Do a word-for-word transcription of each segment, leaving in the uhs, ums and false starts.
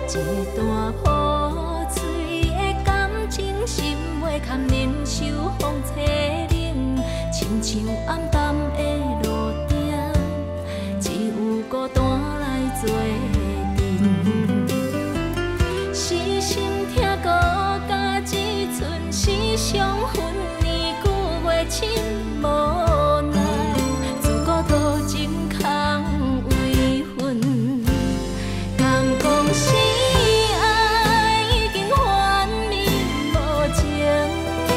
一段破碎的感情，心袂堪忍受风吹冷，亲像暗淡的路顶，只有孤单来做阵。是心痛孤甲一寸，是伤痕年久月深无奈，自孤独真空为恨，敢讲是爱已经幻灭无情，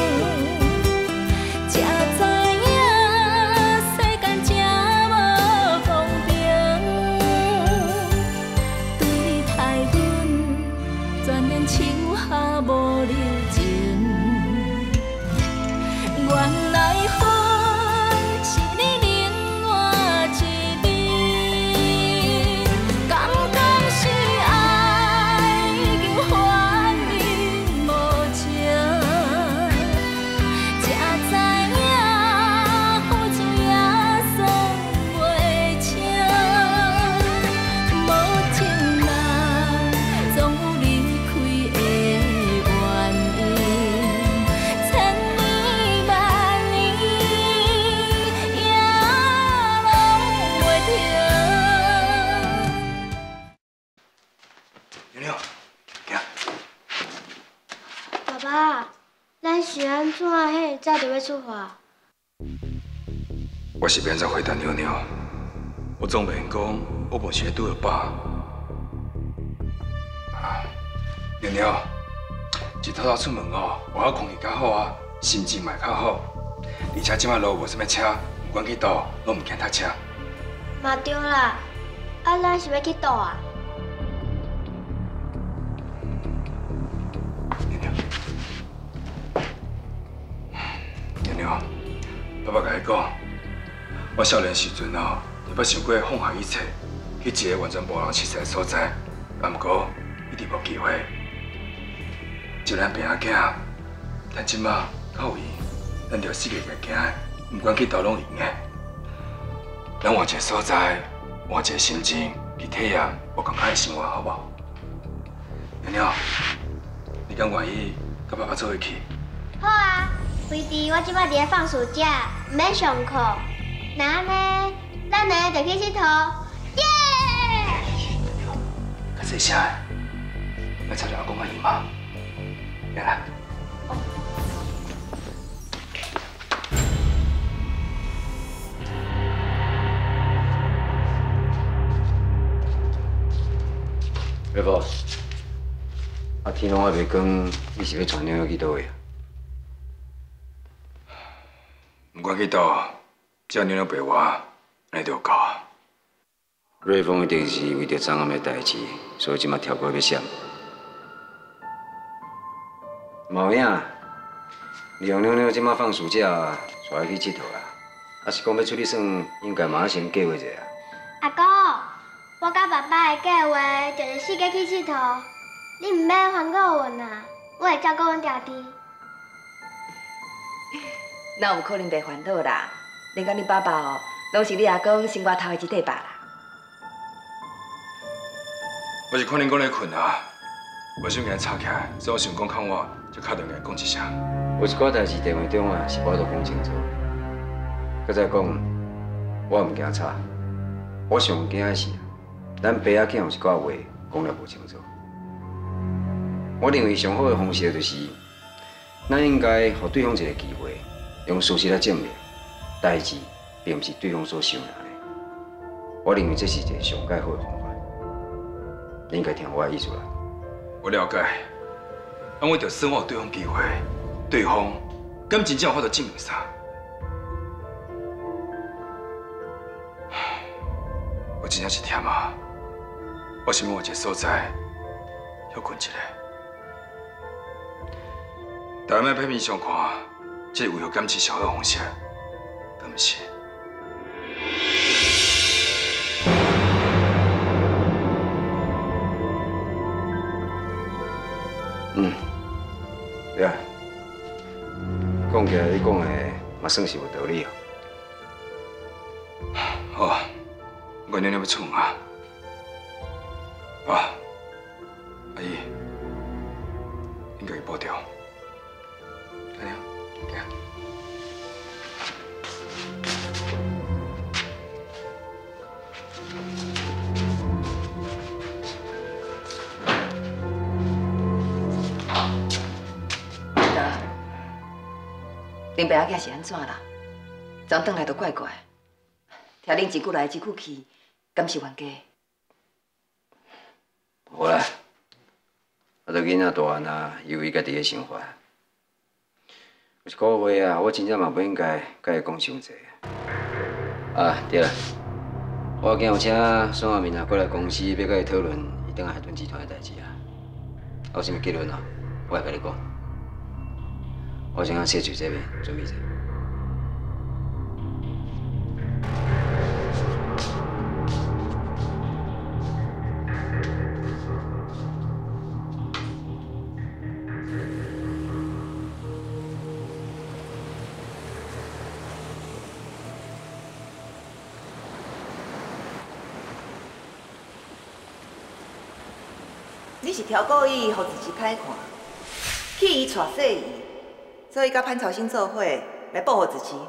才知影世间真无公平，对待阮全然手下无留情。原来恨是你另外一面，敢讲是爱已经幻灭无情，才知影付出也算袂清。无情人总有离开的原因，千年万年也拢袂停。 牛牛，行。 爸爸，咱是安怎嘿才着要出发？ 我是免再回答牛牛，我总袂讲我无是拄着爸。啊，牛牛，一透早出门哦，外口空气较好啊，心情嘛较好，而且即摆路无啥物车，不管去倒，我唔惊塞车。 嘛对啦，啊，咱是要去倒啊？ 牛牛，牛牛，爸爸甲你讲，我少年时阵哦，特别想过放下一切，去一个完全无人熟悉的所在，但毋过一直无机会。就咱平仔囝，但即马较有闲，咱着世界行行的，毋管去倒拢用的。咱换一个所在，换一个心情，去体验无共款的生活，好无？牛牛，你敢愿意甲爸爸做伙去？ 好啊，惠弟，我即摆伫咧放暑假，毋免上课。那安尼，咱两个就去佚佗，耶！ 较细声的，要吵着阿公阿姨妈。来啦。 岳父，啊天拢还袂光，你是要带妞妞去倒位啊？ 毋管去倒，只要妞妞陪我，安尼就有够啊。 瑞丰一定是为着昨暗的代志，所以即马跳过要闪。毛影，利用妞妞即马放暑假，带伊去佚佗啦。啊是讲要出去耍，应该嘛先计划一下。 阿公，我甲爸爸的计划就是四界去佚佗，你毋免烦恼阮啊，我会照顾阮家己。 哪有可能袂烦恼啦？恁甲恁爸爸哦，拢是你阿公生活头的一块肉啦。 我是看恁讲咧困啊，无想今日吵起来，所以我想讲看我，就敲电话讲一声。 有一寡代志电话中啊是我都讲清楚。搁再讲，我毋惊吵，我上惊的是，咱爸仔囝有一寡话讲了无清楚。我认为上好的方式就是，咱应该互对方一个机会，用事实来证明，代志并不是对方所想的。我认为这是一个上介好的方法。你应该听我的意思啦。 我了解，但我着算我有对方机会，对方敢真正有法度证明啥？我真正是忝啊！我想要换一个所在休困一下。大家莫片面相看，这是为何感情上好的方式，敢不是？ 嗯，对啊。讲起来，你讲的嘛算是有道理哦。 好啊，我娘娘要出门啊。爸， 林伯仔囝是安怎啦？昨转来就怪怪，听恁一句来一句去，敢是冤家？ 无啦，啊，都囡仔大汉啊，有伊家己的想法。有一句话啊，我真正嘛不应该甲伊讲伤济。啊，对啦，我今有请宋阿明啊过来公司，要甲伊讨论伊等下海豚集团的代志啊。有啥物结论啊？我会甲你讲。我先甲谢主这边准备者。 你是调故意，互自己歹看，去伊带细伊，所以甲潘朝兴做伙来保护自己。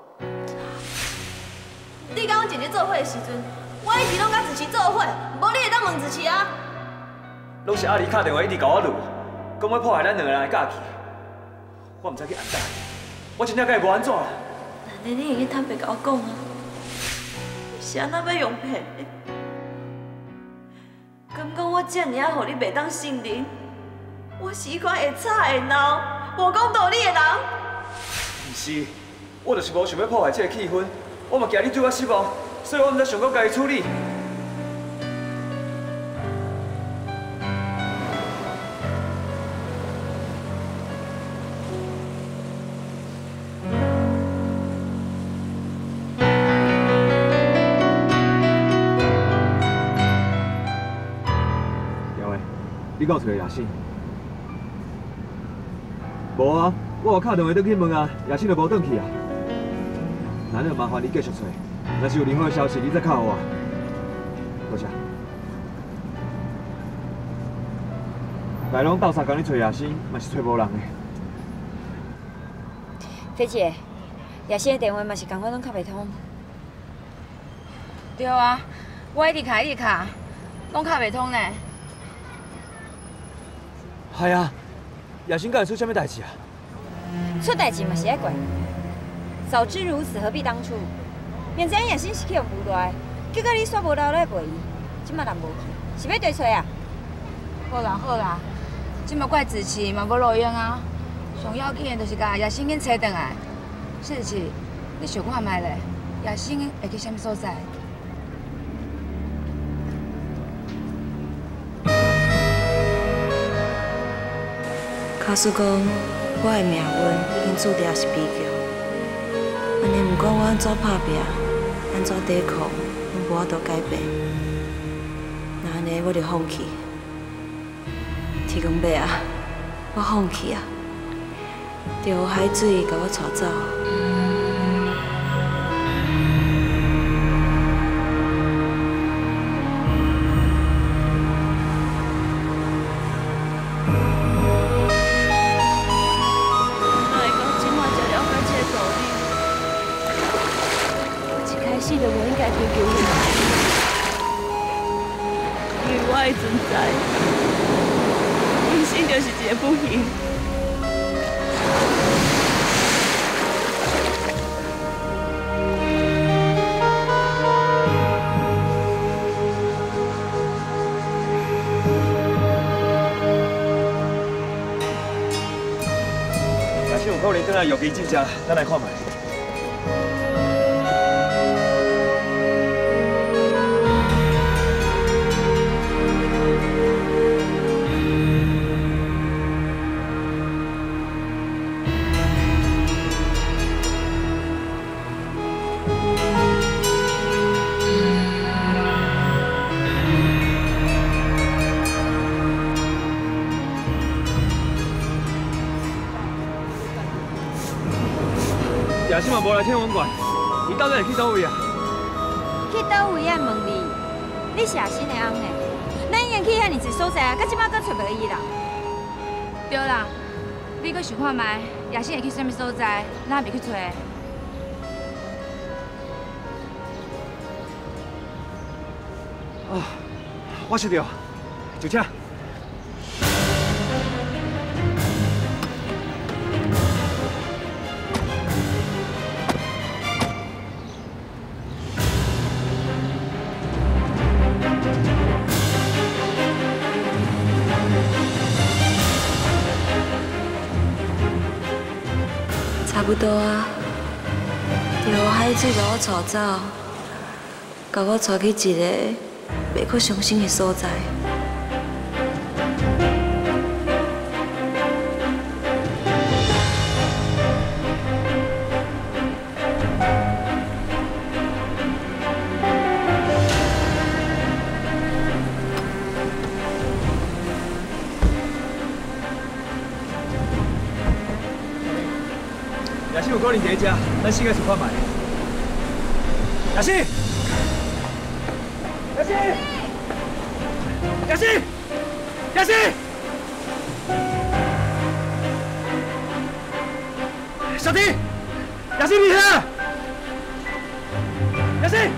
你甲阮一日做伙的时阵，我一直拢甲自己做伙，无你会当问自己啊？ 拢是阿丽打电话一直甲我录，讲要破坏咱两个人的假期，我毋知去安怎，我真正甲伊无安怎啦。 那你会去坦白甲我讲啊？是安怎要用骗的？ 敢讲我遮尔啊，互你袂当信任？我是迄款会吵会闹、无讲道理的人。 毋是，我就是无想要破坏这个气氛，我嘛惊你对我失望，所以我毋知想讲家己处理。你敢有找亚信？无啊，我有打电话转去问啊，亚信就无转去啊。那就麻烦你继续找，若是有任何消息，你再敲我。多谢。来拢斗相共你找亚信，嘛是找无人的。 菲姐，亚信的电话嘛是共款拢敲袂通。 对啊，我一直敲一直敲，拢敲袂通呢。 系啊，亚欣敢会出啥物代志啊？ 出代志嘛是爱怪。早知如此，何必当初？明知影亚欣是去用无赖，结果你煞无留来陪伊，即马人无去，是要对找啊？ 好啦好啦，即马怪子琪嘛无路用啊，上要紧的就是甲亚欣紧找倒来。子琪，你想看卖咧？亚欣会去啥物所在？ 卡叔讲，我的命运已经注定是悲剧。安尼，毋管我安怎打拼，安怎抵抗，拢无法度改变。那安尼，我就放弃。天公伯啊，我放弃啊！着海水甲我带走。 记得我应该去救你，因为我的存在，人生就是一个不幸。 若是有可能转来药剂进食，咱来看卖。 亚欣嘛无来天文馆，伊到底会去倒位啊？ 去倒位啊？问你，你是亚欣的翁呢？咱已经去遐尼济所在啊，到即马阁找无伊啦。 对啦，你阁想看卖，亚欣会去啥物所在，咱也袂去找。 啊，我识着，就请。 啊， 不多啊，由海水把我带走，把我带去一个袂可相信的所在。 亚欣有可能在遮，咱四个去看卖。亚欣，亚欣，亚欣，亚欣，小弟，亚欣你here，亚欣。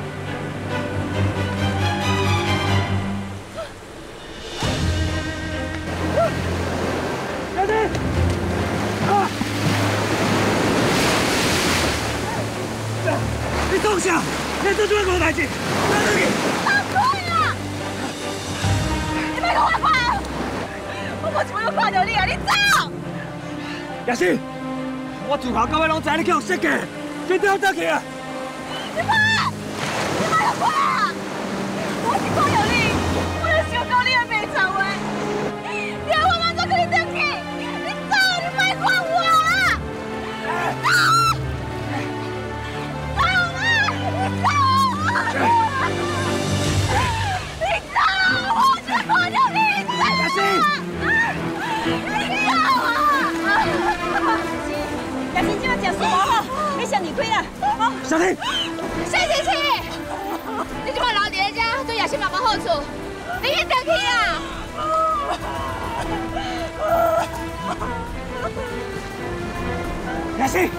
亚欣，啊！你放下！你做做咩代志？ 放开啦！你别跟我快！我无想要看到你啊！你走！ 亚欣，我自头到尾拢知你去互设计，紧点倒去啊！ 你快！你快就快啊！我是看到你，我就想讲你的袂臭话。你要我马上跟你转去，你走！你别管我啊！走！ 你走！我只看到你走！ 亚欣， 你走啊！ 亚欣，今晚食素无好，你先离开啦。好， 小婷， 谢谢谢，你今晚留伫遮对亚欣妈妈好处，你去转去啊！ 亚欣。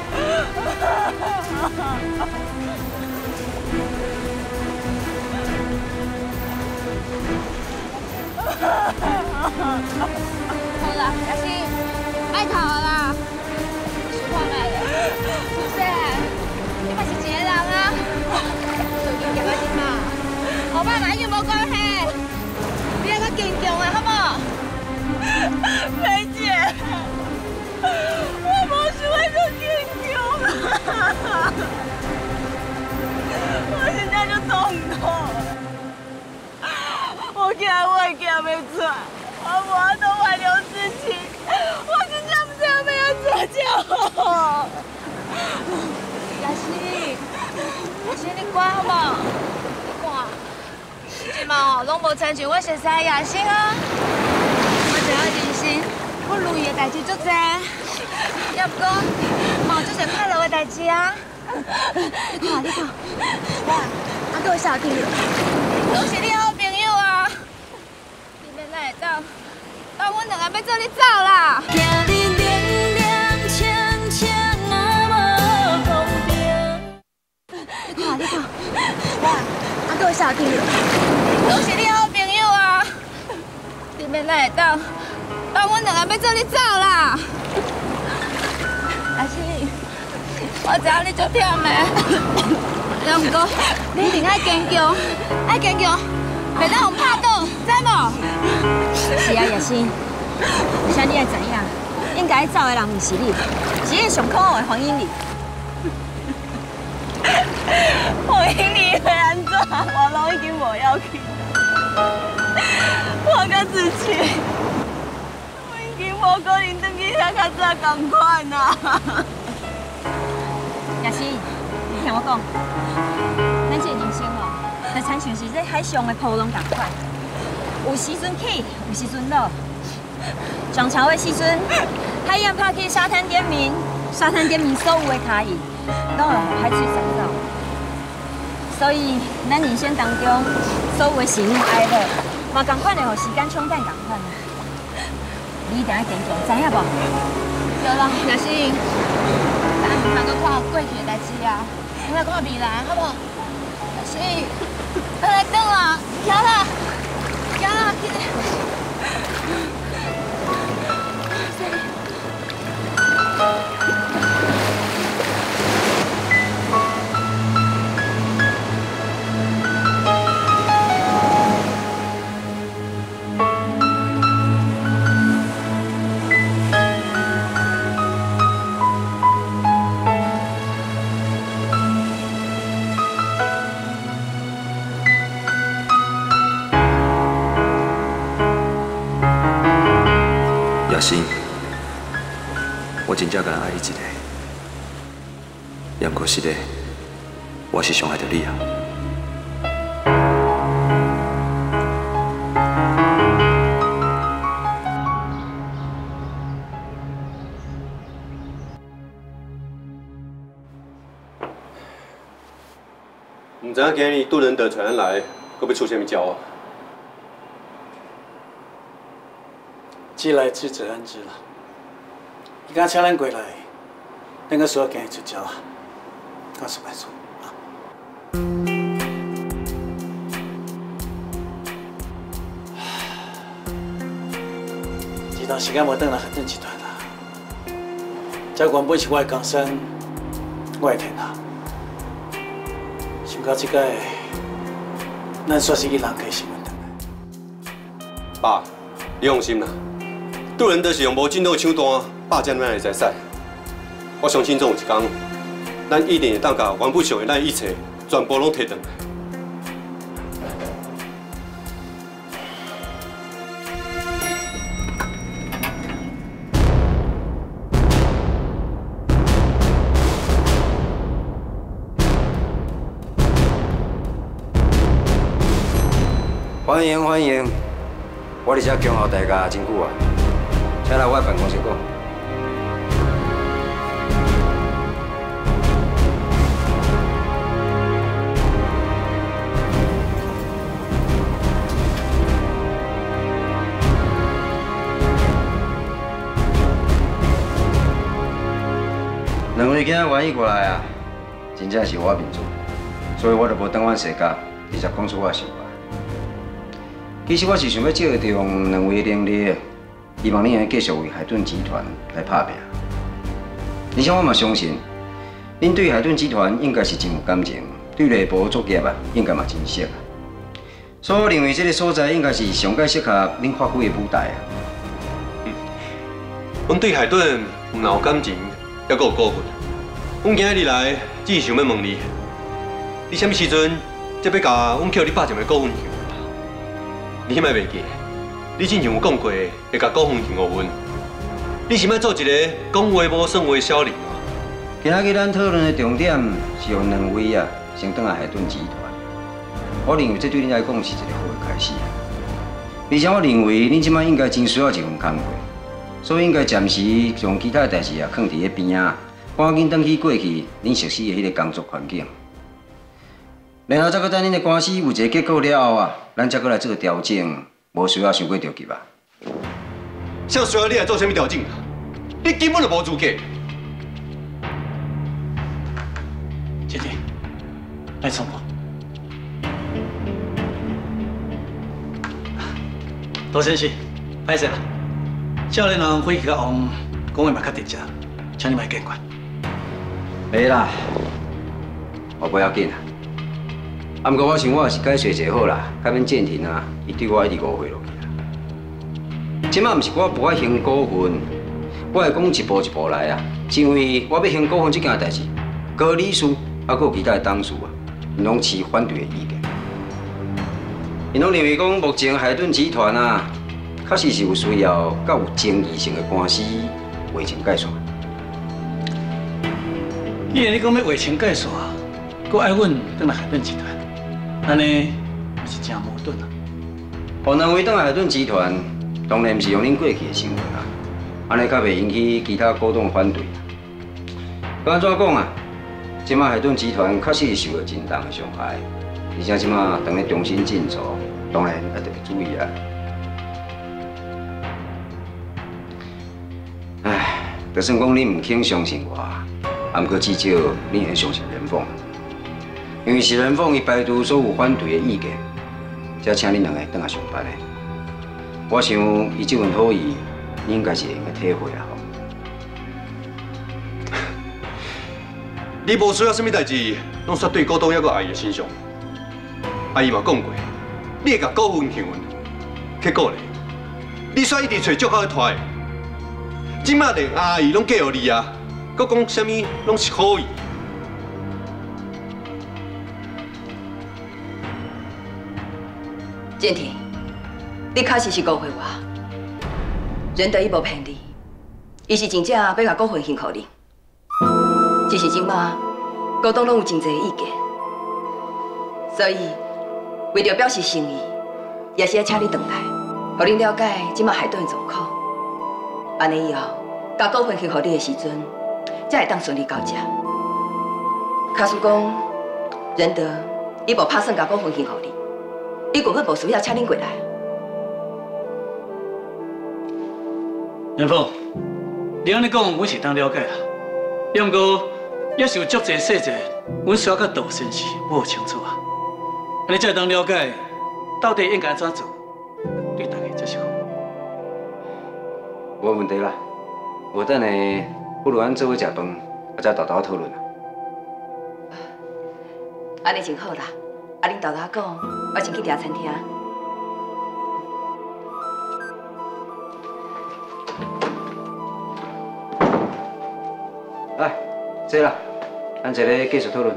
好啦，亚欣，别哭啦，想看卖咧，是不是？你嘛是一个人啊，最近夹到你嘛，后摆嘛已经无关系，你要较坚强的好无？梅姐，我无想要再坚强啊，我现在就痛苦。 我惊我会惊袂出来，我无法度挽留自己，我真正不知道要安怎才好。亚欣，亚欣，你乖好无？你看，即嘛哦，拢无亲像我熟悉的亚欣啊。我知影人生不如意的代志足多，也不过嘛有足侪快乐的代志啊。你看，你看，我啊，搁有小弟，都是你好朋友啊。 哪会走？但阮两个要做你走啦！ 听你凉凉清清啊，无公平。 你看，你看，我啊，搁有小弟，都是你好朋友啊！你免哪会走？但阮两个要做你走啦！阿欣，我知影你足忝的，但不过你一定爱坚强，爱坚强。 袂当互拍倒，知无？ 是啊，亚欣，而且你也知影，应该走的人毋是你，是迄上可恶的黄英丽。 黄英丽会安怎？我拢已经无要去。我甲自己，我已经无可能转去遐较早同款啊。 亚欣，你听我讲，咱这个人生哦。 就亲像是这海上的波浪同款，有时阵起，有时阵落。涨潮的时阵，海洋拍去沙滩点名，沙滩点名所有的脚印，拢会互海水冲走。所以，咱人生当中所有的喜怒哀乐，嘛同款的互时间冲淡同款。你一定要坚强，知影无？ 对啦，亚欣，咱唔通搁看过去的代志啊，咱来看未来，好不好？亚欣。 快来等啊！行啦，行啦，快点。 亚欣，我真正甲人爱你一个，也毋过是咧，我是伤害着你啊。 唔知影今日杜仁德传来，会要出什么招啊？ 知来知者安之啦。伊刚请咱过来，咱个需要今日出招啊，告诉白叔啊。一段时间无转来海顿集团啦，这原本是我的江山，我的天下。 想到这个，咱算是一人可以成问的。 爸，你放心啦，杜仁德是用无尽头的手段霸占咱的财产。我相信总有一天，咱一定会当把原本属于咱的一切全部拢摕回来。 欢迎欢迎，我伫遮恭候大家真久啊，请来我办公室讲。两位囝愿意过来啊，真正是我面子，所以我就无等阮世家，直接讲出我的想法。 其实我是想要借重两位能力，希望恁会继续为海顿集团来打拼。而且我嘛相信，恁对海顿集团应该是真有感情，对内部作业啊，应该嘛真熟啊。所以我认为这个所在应该是上界适合恁发挥的舞台啊。 嗯，阮对海顿唔但有感情，还阁有顾虑。阮今日来只是想要问你，你什么时阵才要甲阮叫你百万的股份？ 你迄摆袂记，你之前有讲过会甲股份还互阮。你是要做一个讲话无算话的小人哦。 今仔日咱讨论的重点是用两位啊，先转来海顿集团。我认为这对恁来讲是一个好的开始啊。而且我认为恁即摆应该真需要一份工作，所以应该暂时将其他的代志啊放伫咧边啊，赶紧转去过去恁熟悉的迄个工作环境。 然后再搁等恁的官司有一个结果了后啊，咱再搁来做调整，无需要伤过着急啊。 啥需要你来做啥物调整啊？你根本就无资格。 姐姐，来冲我。杜先生，歹势啦，少年人回去甲王讲话嘛较直接，请你莫见怪。 袂啦，我不要紧啊。 啊，不过我想我也是解释一下好啦，较免建廷啊，伊对我一直误会落去啦。即摆毋是我无爱行股份，我会讲一步一步来啊。因为我要行股份这件代志，高理事啊，佮有其他的董事啊，拢持反对的意见。因拢认为讲目前海顿集团啊，确实是有需要较有争议性的官司划清界线。 既然你讲要划清界线，佮爱阮转来海顿集团。 安尼是真矛盾啊！ 互两位转来海顿集团，当然毋是用恁过去的身份啊，安尼较袂引起其他股东反对。该安怎讲啊？即马海顿集团确实是受到真重的伤害，而且即马当咧重新振作，当然要特别注意啊。唉，就算讲恁唔肯相信我，啊，毋过至少恁会相信元凤。 因为是人凤伊排除所有反对的意见，才请恁两个转来上班的。我想伊这份好意，你应该是会用体会啊。 你无需要什么代志，拢煞对股东还阁阿姨的身上。阿姨嘛讲过，你会甲股份还阮，结果咧，你煞一直找借口去拖的。即马连阿姨拢嫁予你啊，阁讲啥物拢是好意。 建廷，你确实是误会我。 仁德伊无骗你，伊是真正要甲股份还给你。只是即马股东拢有真侪意见，所以为着表示诚意，也是要请你回来，互恁了解即马海顿的状况。安尼以后，甲股份还给你的时阵，才会当顺利交接。假使讲仁德伊无打算甲股份还给你，伊根本无需要请恁过来。 元凤，你安尼讲，阮是当了解啦。要毋过，也是有足侪细节，阮需要甲杜先生摸清楚啊。安尼才会当了解，到底应该怎做，对大家才是好。 无问题啦，有等下不如咱做伙食饭，啊再豆豆讨论啊。 安尼真好啦，啊恁豆豆讲，我先去订餐厅。 来，坐啦，咱坐咧继续讨论。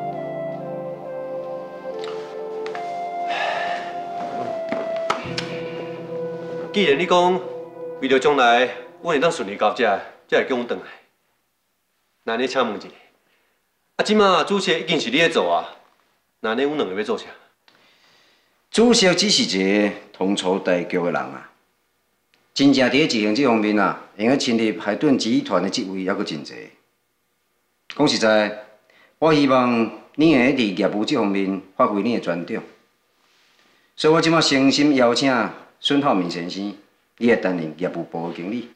既然你讲为了将来阮会当顺利交接，才会叫阮转来，那你请问一下，啊，即马主席已经是你咧做啊，那你阮两个要做啥？ 主席只是一个统筹大局的人啊，真正伫执行这方面啊，用个侵入海顿集团的职位还阁真侪。 讲实在，我希望你会伫业务这方面发挥你的专长，所以我即马诚心邀请孙浩明先生，你来担任业务部的经理。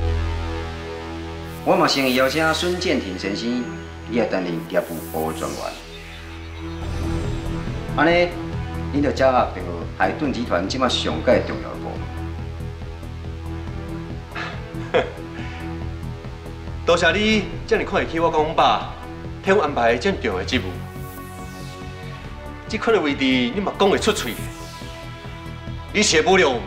我嘛诚意邀请孙建庭先生，你来担任业务部的专员。安尼，你就掌握到海顿集团即马上界重要的部门。 多谢你这么看得起我跟阮爸，替我安排这么重要的职务。这款的位置你嘛讲会出嘴，你写不了我们。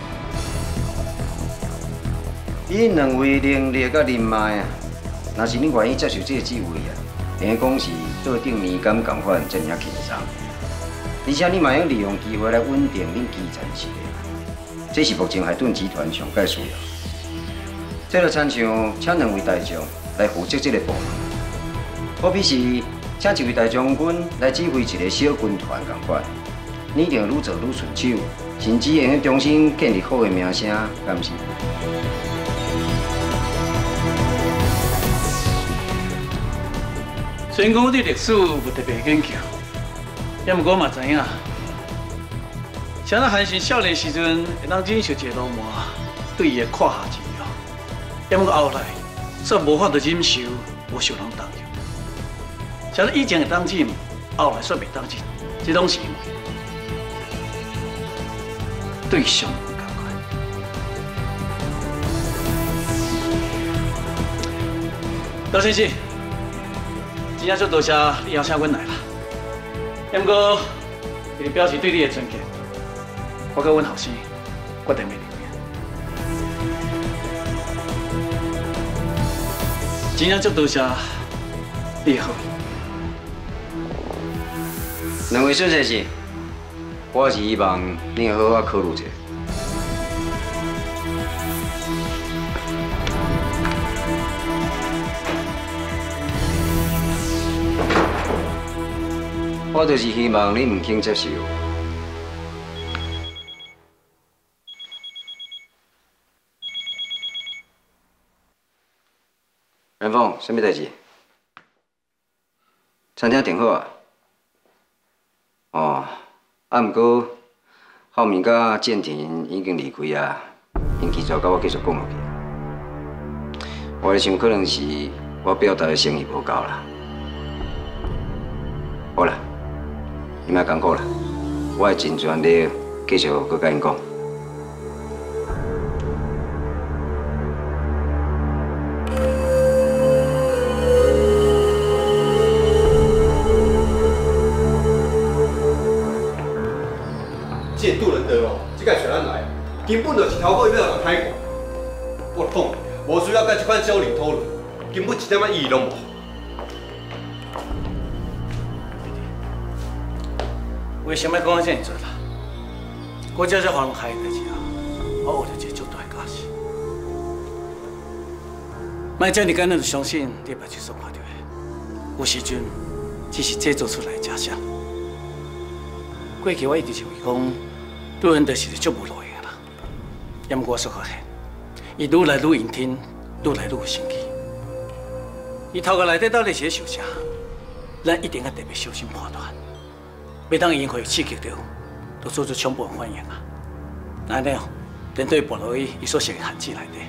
你两位能力甲人脉啊，若是你愿意接受这个职位啊，应该讲是做顶面感共款，真正轻松。而且你嘛要利用机会来稳定恁基层事业，这是目前海顿集团上界需要。 这就亲像请两位大将来负责这个部门，好比是请一位大将军来指挥一个小军团同款，你一定愈做愈顺手，甚至会重新建立好的名声，敢不是？ 虽然讲我对历史无特别研究，也毋过我嘛知影，像咱韩信少年时阵会当忍受一个罗马对伊的胯下之。 也毋过后来，煞无法度忍受，无受人当着。像咱以前会当忍，后来煞袂当忍，这拢是因为对象唔共款。老先生，真正足多谢你邀请阮来啦。也毋过，为了表示对你的尊敬，我甲阮后生决定要。 真正足多谢你好， 两位孙先生，我是希望你会好好考虑一下。我就是希望你唔肯接受。元凤，什么代志？餐厅订好啊？哦，啊，毋过浩明甲建庭已经离开啊，因拒绝甲我继续讲落去。我咧想，可能是我表达的诚意无够啦。好啦，你莫艰苦啦，我会尽全力继续搁甲因讲。 这杜仁德哦，这个找咱来，根本就是挑拨要人开挂。我讲，无需要甲这款小人讨论，根本一点仔意义拢无。 为什么讲啊这样做啦？我这是互人害的代志啊，我学着一个足大的教训。 卖遮尔简单就相信你目睭所看到的，有时阵只是制作出来的假象。过去我一直认为讲，杜文德是个足无路用的啦。因我所发现，伊愈来愈认真，愈来愈有生气。伊头壳内底到底是咧想啥？咱一定要特别小心判断，袂当因会刺激到，就做出冲动反应啊！安尼哦，连对暴露伊伊所设的限制内底。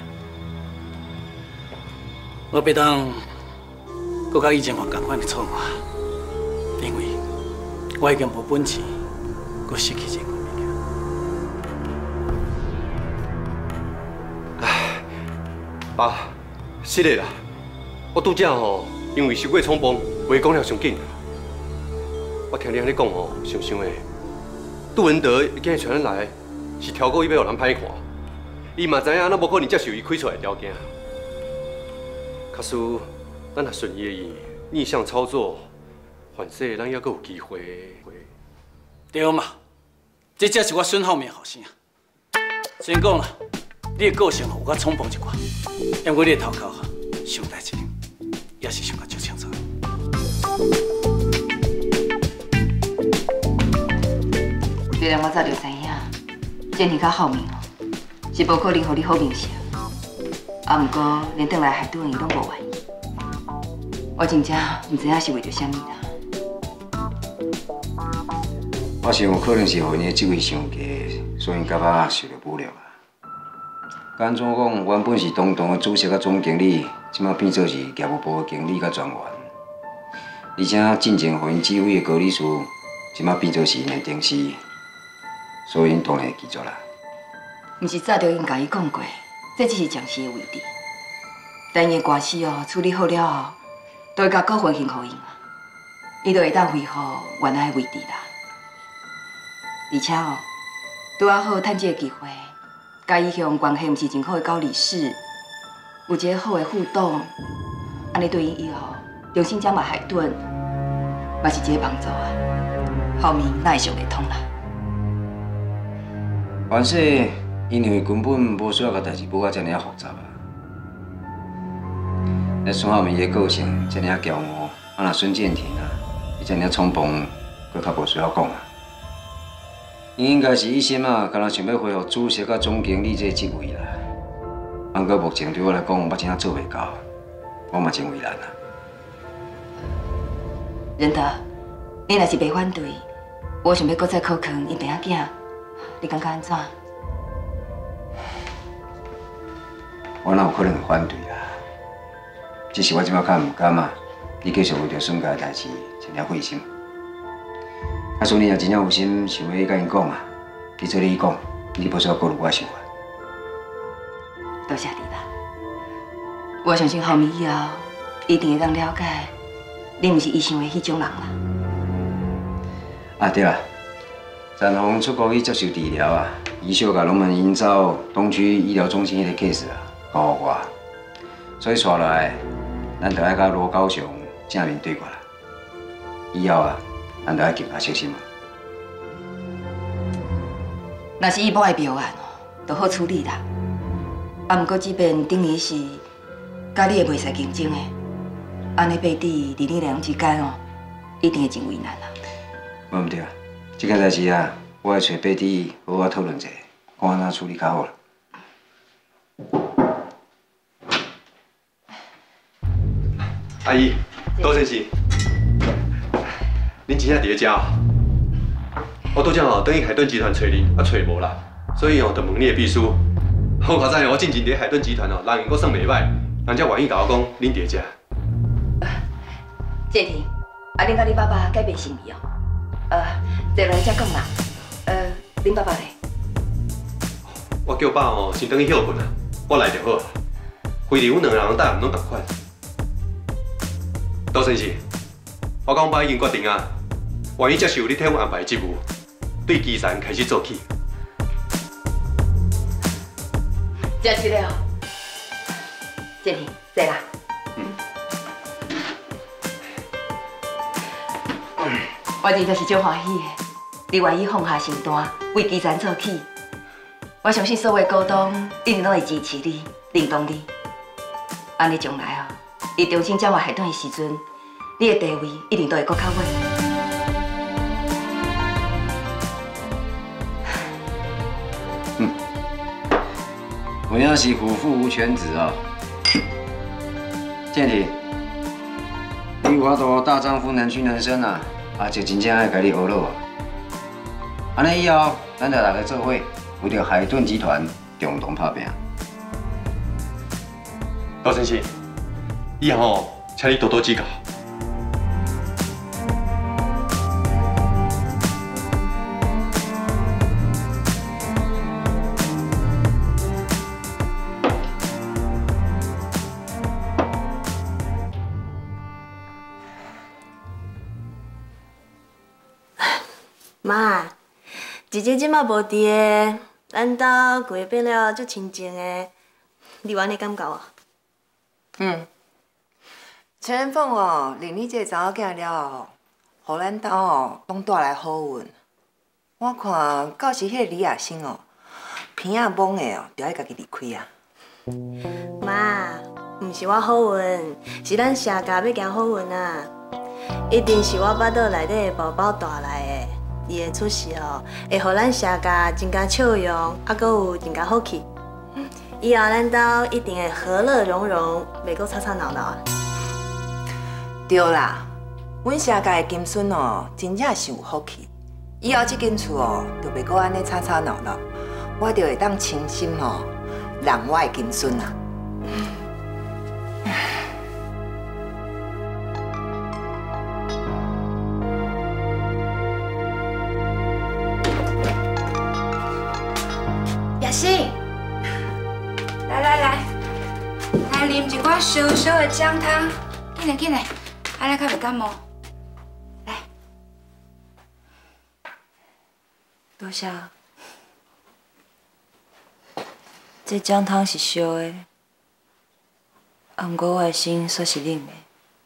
我袂当搁甲以前犯同款的错误，因为我已经无本钱，搁失去这个物件。 唉，爸，是的啦，我拄则吼，因为受过冲动，话讲了伤紧。我听你安尼讲吼，想想的，杜文德今日传来，是挑过伊要互人歹看，伊嘛知影咱无可能接受伊开出来的条件。假使咱若顺伊的逆向操作，反正咱还阁有机会。 对嘛，这才是我孙浩明的后生。虽然讲啦，你的个性有较冲动一寡，因为你的头壳想代志也是想甲足清楚。 虽然我早就知影，建立甲浩明哦，是无可能互你好名声。啊，毋过连转来海顿伊拢无愿意，我真正毋知影是为着啥物啦。 我想可能是互因的职位伤低，所以甲我受到侮辱啊。敢怎讲，原本是东东的主席甲总经理，即马变做是业务部的经理甲专员，而且进前互因指挥的高理事，即马变做是因的同事，所以因当然会记住啦。 毋是早就已经甲伊讲过。这只是暂时的位置，但伊的官司哦处理好了后，都会甲股份还互因啊，伊就会当恢复原来的位置啦。而且哦，拄啊好趁这个机会，甲伊向关系毋是真好的高理事，有一个好的互动，安尼对伊以后重新掌握海顿，嘛是一个帮助啊。浩明哪会想袂通啦？ 凡说。因为根本无需要甲代志补啊，遮尔啊复杂啊。那孙浩明的个性遮尔啊骄傲，啊若孙建廷啊，伊遮尔啊冲动，佫较无需要讲啊。因应该是一心啊，敢若想要恢复主席甲总经理这个职位啦。不过目前对我来讲，我真正做袂到，我嘛真为难啊。 仁德，你若是袂反对，我想要搁再考考因爸仔囝，你感觉安怎？我哪有可能会反对啦？只是我即摆较唔甘啊！你继续为着孙家的代志，真了费心。啊，所以你若真正有心想要甲因讲啊，你做你讲，你不需要顾虑我想法。多谢你啦！我相信后面以后一定会当了解，你毋是伊想的迄种人啦。啊对啦，陈宏出国去接受治疗啊，医小甲拢问因走东区医疗中心迄个 case 啊。交互我，所以带来，咱就爱甲罗高雄正面对决啦。以后啊，咱就爱更加小心啊。若是伊某的标案哦，就好处理啦。啊，毋过即便等于是甲你的袂使竞争的，安尼八弟伫你两之间哦，一定会真为难啦。无毋对啊，即件代志啊，我会找八弟好好讨论者，看安怎处理较好啦。 阿姨，杜先生，恁真正伫咧遮哦？我拄则哦，等于海顿集团找你，啊找无啦，所以哦，就问你的秘书。我较早哦，我进前伫海顿集团哦，人缘阁算袂歹，人才愿意甲我讲恁伫遮。建廷，啊，恁甲恁爸爸改变心意哦？呃，坐落来才讲啦。呃，恁爸爸咧？我叫爸哦，先等去休困啊，我来就好啊。非得阮两个人答唔拢同款。杜先生，我讲爸已经决定啊，愿意接受你替我安排的职务，对基层开始做起。真是了，建廷，坐啦。嗯。我真正是足欢喜的，你愿意放下身段，为基层做起。我相信所有股东一定拢会支持你、认同你。 安尼将来哦，伊重新掌握海顿的时阵，你的地位一定都会搁较稳。 嗯，我要是虎父无犬子哦。健体，你有法度大丈夫能屈能伸啊，啊，就真正爱甲你学落啊。安尼以后，咱就大家做伙，为着海顿集团共同打拼。 高先生，以后请你多多指教。 妈，姐姐即马无伫个，咱家过变了足亲情的，你有安尼感觉啊？ 嗯，陈仁凤哦，认你这个查某囝了后，互咱家哦拢带来好运。我看到时迄个李亚新哦，鼻仔懵的哦，就爱家己离开啊。 妈，毋是我好运，是咱社家要行好运啊！一定是我巴肚内底的宝宝带来的，伊的出世哦，会互咱社家增加笑容，啊，阁有增加好气。以后咱家一定会和乐融融，袂阁吵吵闹闹啊！ 对啦，阮社家的金孙哦，真正是有福气。以后这间厝哦，就袂阁安尼吵吵闹闹，我就会当倾心哦，让我的金孙啊。 雅欣。来来来，来啉一罐烧烧的姜汤，紧来紧来，安尼较袂感冒。来， 多谢。这姜汤是烧的，啊，不过我的心煞是冷的。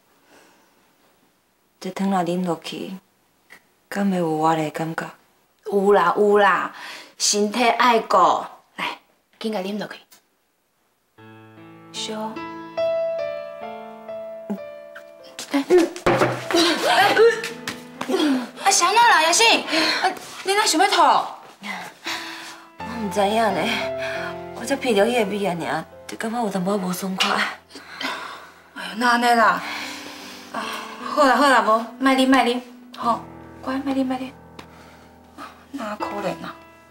这汤若啉落去，敢会有我的感觉？ 有啦有啦，身体爱顾，来，紧甲啉落去。烧。啊，啥哪啦，雅欣？啊，你哪想要吐？ 我唔知影呢，我才闻到迄个味啊，尔就感觉有淡薄无爽快。 哎呦，哪安尼啦？啊，好啦好啦，无，莫啉莫啉，吼，乖，莫啉莫啉。哪可怜啊！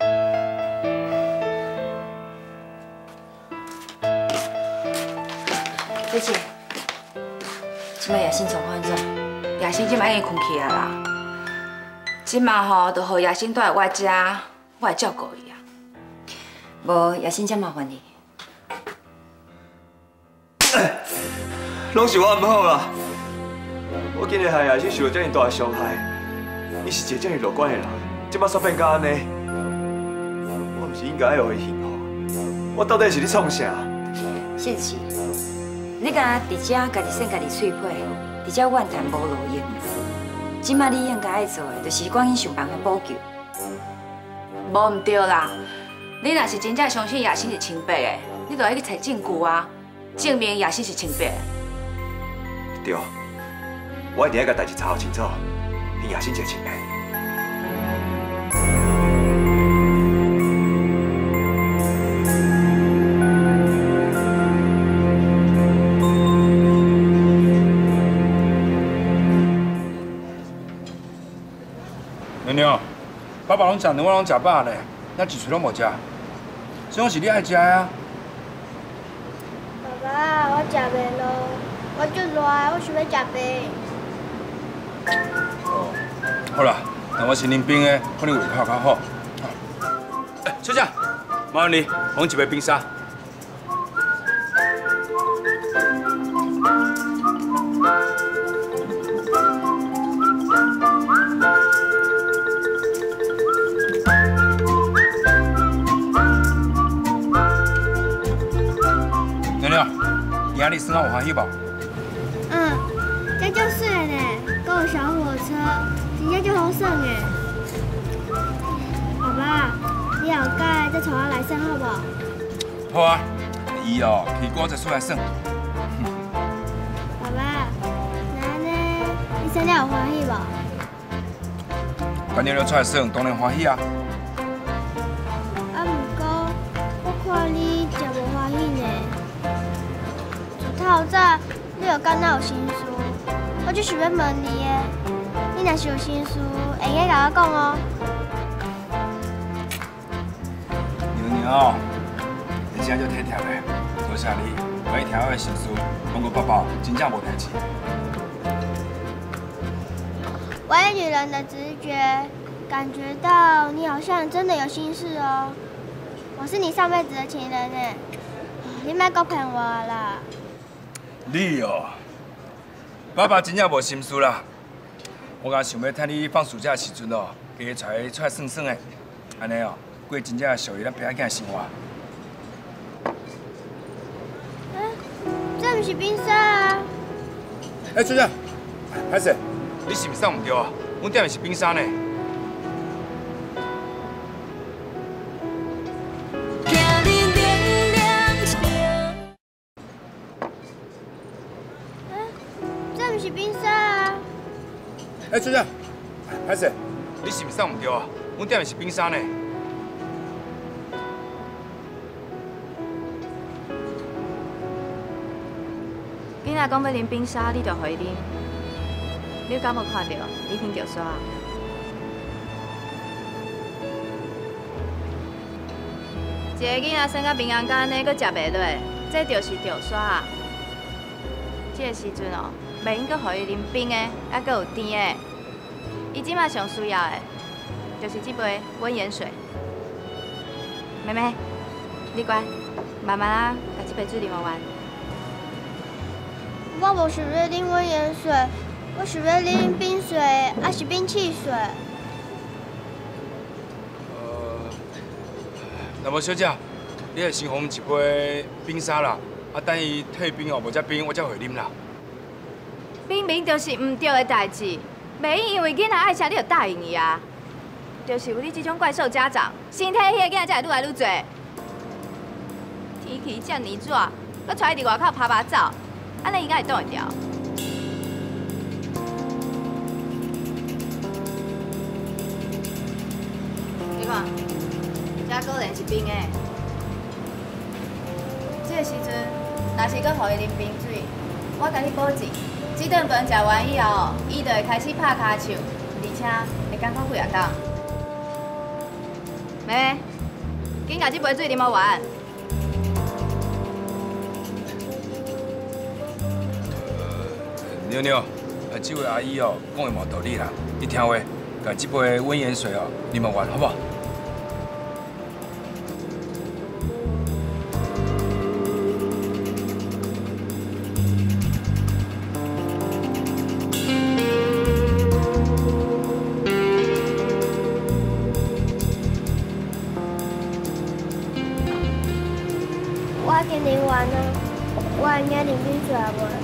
姐姐，即摆雅欣状况怎？ 雅欣即摆已经困起来啦。即马吼，就互雅欣住在我家，我会照顾伊啊。 无雅欣，真麻烦你。 拢是我唔好啦，我今日害雅欣受到这么大的伤害。伊是一个这么乐观的人，即摆煞变甲安尼，我唔是应该爱互伊幸福？我到底是咧创啥？ 谢琪。你敢伫遮家己扇家己喙皮，伫遮怨叹无路用。即摆你应该爱做的，就是赶紧想办法补救。 无唔对啦，你若是真正相信雅欣是清白的，你就要去找证据啊，证明雅欣是清白的。 对，我一定要甲代志查好清楚，令雅欣一个清白。 娘娘，爸爸拢食饭，我拢食饱咧，咱一喙拢无食。这拢是你爱食的啊。 爸爸，我食袂落，我足热，我想要食饭。 哦，好啦，那我先啉冰的，看你胃口较好。哎，小姐，麻烦你，往一杯冰沙。今日算我有欢喜无？ 嗯，这足水呢，还有小火车，真正足好耍的。爸爸，你后盖再带我来耍好无？ 好啊，伊哦，去我再出来耍。 生了有欢喜无？ 关妞妞出来耍，当然欢喜啊。 啊，毋过我看你真无欢喜呢。一透早你就敢若有心事，我就想要问你的。你若是有心事，会用甲我讲哦。 妞妞，你现在就体贴的，多谢你，我一听我的心事，讲过爸爸真正无代志。 我以女人的直觉感觉到你好像真的有心事哦。我是你上辈子的情人呢，你莫搁骗我啦。 你哦，爸爸真正无心事啦。我刚想要趁你放暑假的时阵哦，加出来出来耍耍的，安尼哦，过真正属于咱平仔囝生活。 啊，这毋是冰沙啊！ 哎，小姐，歹势，你是毋是送唔对啊？阮店的是冰沙呢。 这毋是冰沙啊！ 哎，小姐，歹势，你是毋是送唔对啊？阮店的是冰沙呢。 囡仔讲要啉冰沙，你就互伊啉。你敢无看到？你听着煞？一个囡仔生甲平安甲安尼，阁食袂落，这就是着煞。这个时阵哦，袂用阁互伊啉冰的，还阁有甜的。伊即马上需要的，就是这杯温盐水。妹妹，你乖，慢慢啊，把这杯水啉完。 我无想要啉温盐水，我想要啉冰水，还是冰汽水。 呃，那么小姐，你来先烘一杯冰沙啦，啊，等伊退冰哦，无遮冰我才会啉啦。 明明就是唔对的代志，袂因为囡仔爱吃你就答应伊啊。就是有你这种怪兽家长，身体迄个囡仔才会愈来愈多。天气遮尔热，搁带伊伫外口拍拍走。安尼伊敢会挡会牢？你看，这果然是冰的。这个时阵，若是搁互伊啉冰水，我甲你保证，这顿饭食完以后，伊就会开始拍骹手，而且会艰苦几啊天。妹妹，紧甲这杯水啉好完。 妞妞，啊，这位阿姨哦，讲的冇道理啦。你听话，把这杯温盐水哦，啉完完，好不好？ 我已经啉完了，我应该啉冰水啊无？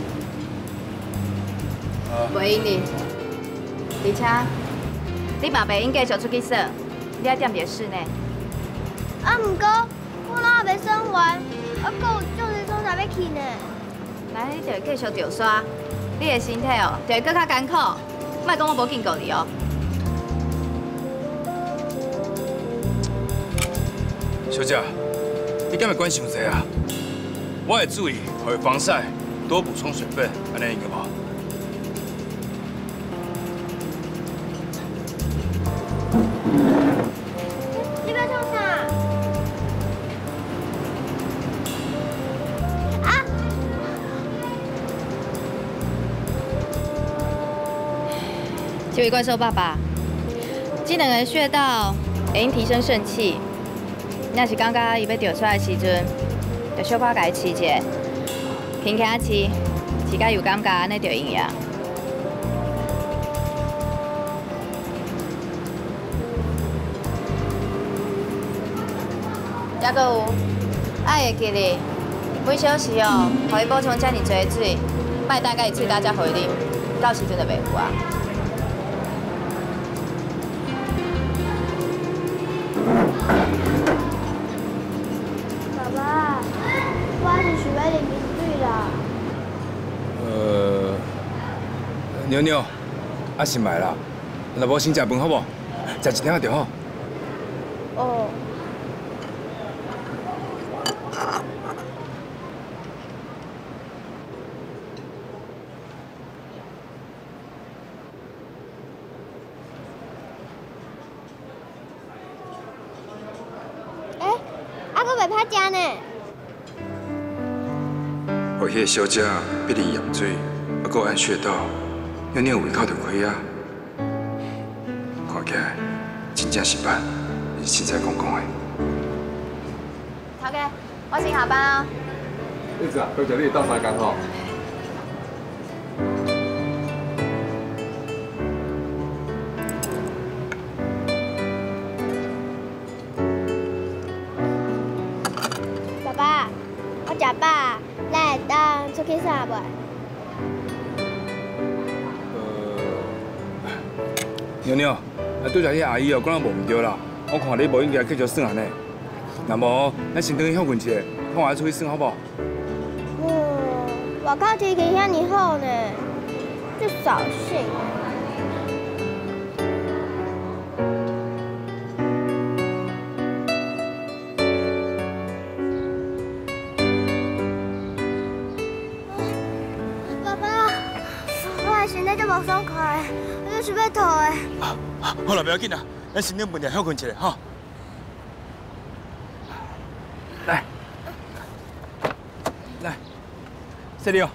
袂用哩，而且你嘛袂用继续出去耍，你爱踮伫室内。 啊，毋过我拢还袂耍完，啊，阁有种侪所在要去呢。 那你就会继续着耍，你的身体哦，就会更较艰苦。莫讲我无警告你哦。 小姐，你敢会管伤济啊？我会注意，会防晒，多补充水分，安尼用个无？ 你要创啥？啊！ 这位怪兽爸爸，这两个穴道会用提升肾气。若是感觉伊要掉出来的时阵，就小可甲伊饲者，轻轻饲，饲甲有感觉，安尼就用呀。还阁有，爱会记哩，每小时哦，互伊补充遮尔多的水，莫等甲伊喙干才互伊啉，到时阵就袂有啊。 爸爸，我还是想要啉冰水啦。 呃，妞妞， 啊先来啦，若无先食饭好无？食一点仔就好。 哦。哎，啊，搁袂歹食呢。 互迄个小姐逼你饮水，啊，搁按穴道，尿尿胃口就亏啊。看起来真正是办，你凊彩讲讲的。 头家，我先下班啊。 妹子啊，多谢你到三工吼。 爸爸，我食饱，咱会当出去耍袂？ 妞妞，啊，对着迄阿姨哦，讲得无毋对啦。我看你无应该继续耍安尼。那么，咱先等伊休困一下，看下出去耍好不好？ 嗯，外口天气遐尼好呢，就扫兴。爸爸，我的身体就无爽快，我就是要吐的。 好啦，不要紧啦，咱先等饭店休困一下哈。来，来，这里哦。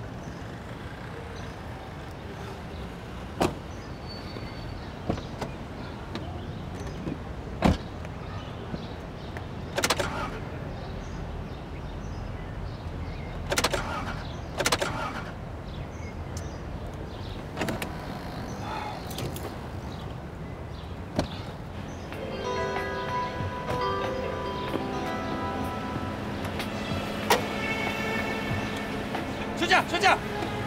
水姐，水姐，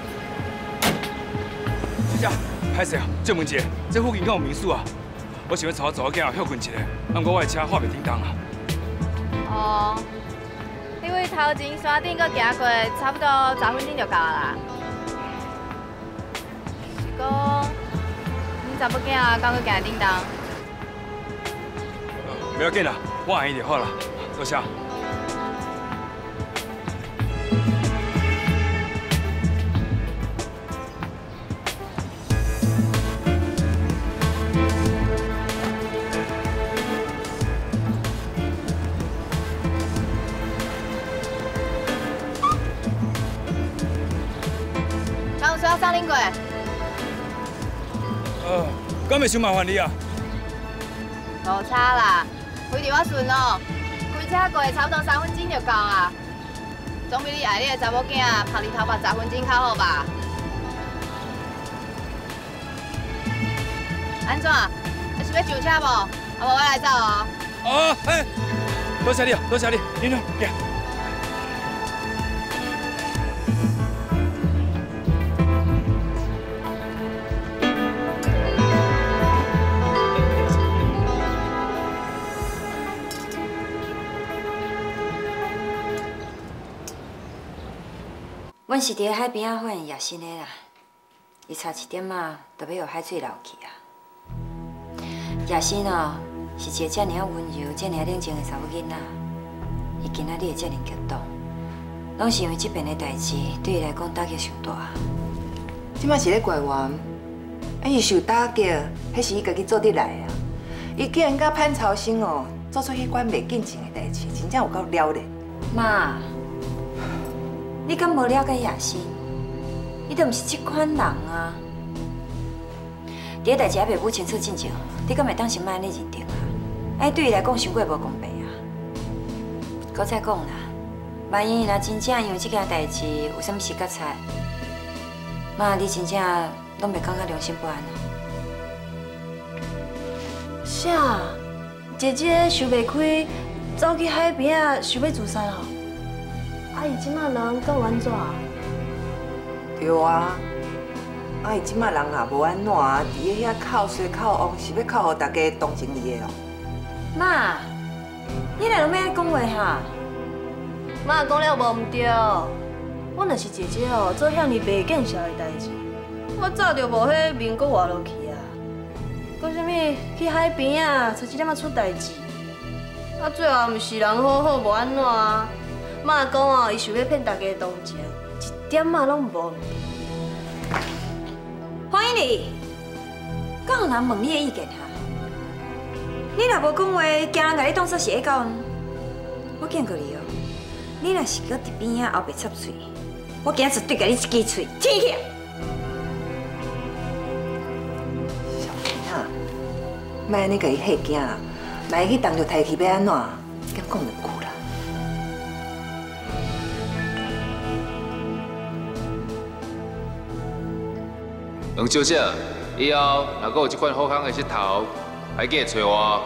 水姐，歹势啊！借问一下，这附近敢有民宿啊？我想要找找仔囝休困一下，不过我的车发袂叮当啊。 哦，你为头前山顶搁行过，差不多十分钟就到啦。是讲，你查某囝敢搁行叮当？ 不要紧啦，我行伊就好啦，多谢。 上林过， 呃，敢袂伤麻烦你啊？ 无差啦，开着我顺咯，开车过差不多三分钟就到啊。总比你爱你的查某囝拍你头发十分钟较好吧？安怎？你是要上车无？啊无我来走哦。 哦，哎，多谢你啊，多谢你，你喏，来。 阮是伫海边仔发现叶生的啦，伊差一点啊，就要互海水流去啊。叶生哦，是一个遮尔啊温柔、遮尔啊冷静的查某囡仔，伊今仔日会遮尔激动，拢是因为这边的代志对伊来讲打击上大。 即摆是咧怪我，啊伊受打击，迄是伊家己做得来啊。伊竟然甲潘朝生哦，做出迄款袂敬情的代志，真正有够了咧。 妈。你敢无了解叶生？伊都毋是这款人啊！伫个代志还袂摸清楚进前，你敢会当心安尼认定啊？哎，对伊来讲，伤过无公平啊！搁再讲啦，万一伊若真正因为这件代志有啥物事决裁，妈，你真正拢袂感觉良心不安哦？ 啥？姐姐想袂开，走去海边啊，想要自杀哦？啊！伊即马人搁有安怎？ 对啊，啊伊即马人也无安怎，伫个遐靠衰靠旺，是要靠互大家同情伊的哦。 妈，你哪拢要讲话哈？ 妈讲了无毋对，阮若是姐姐哦，做遐尼袂见笑的代志， 我早就无迄面阁活落去啊！搁啥物去海边啊，差一点仔出代志，啊，最后毋是人好好无安怎啊？妈讲哦，伊想要骗大家同情，一点仔拢无。 黄英丽，敢有人问你的意见哈？你若无讲话，惊人甲你当作是下狗。我见过你哦，你若是搁伫边仔后白插嘴，我今仔绝对甲你一支嘴踢起来。 莫安尼甲伊吓惊啦，万一去当着台去要安怎？敢讲两句啦。 杨小姐，以后若阁有即款好康的佚佗，还记得找我。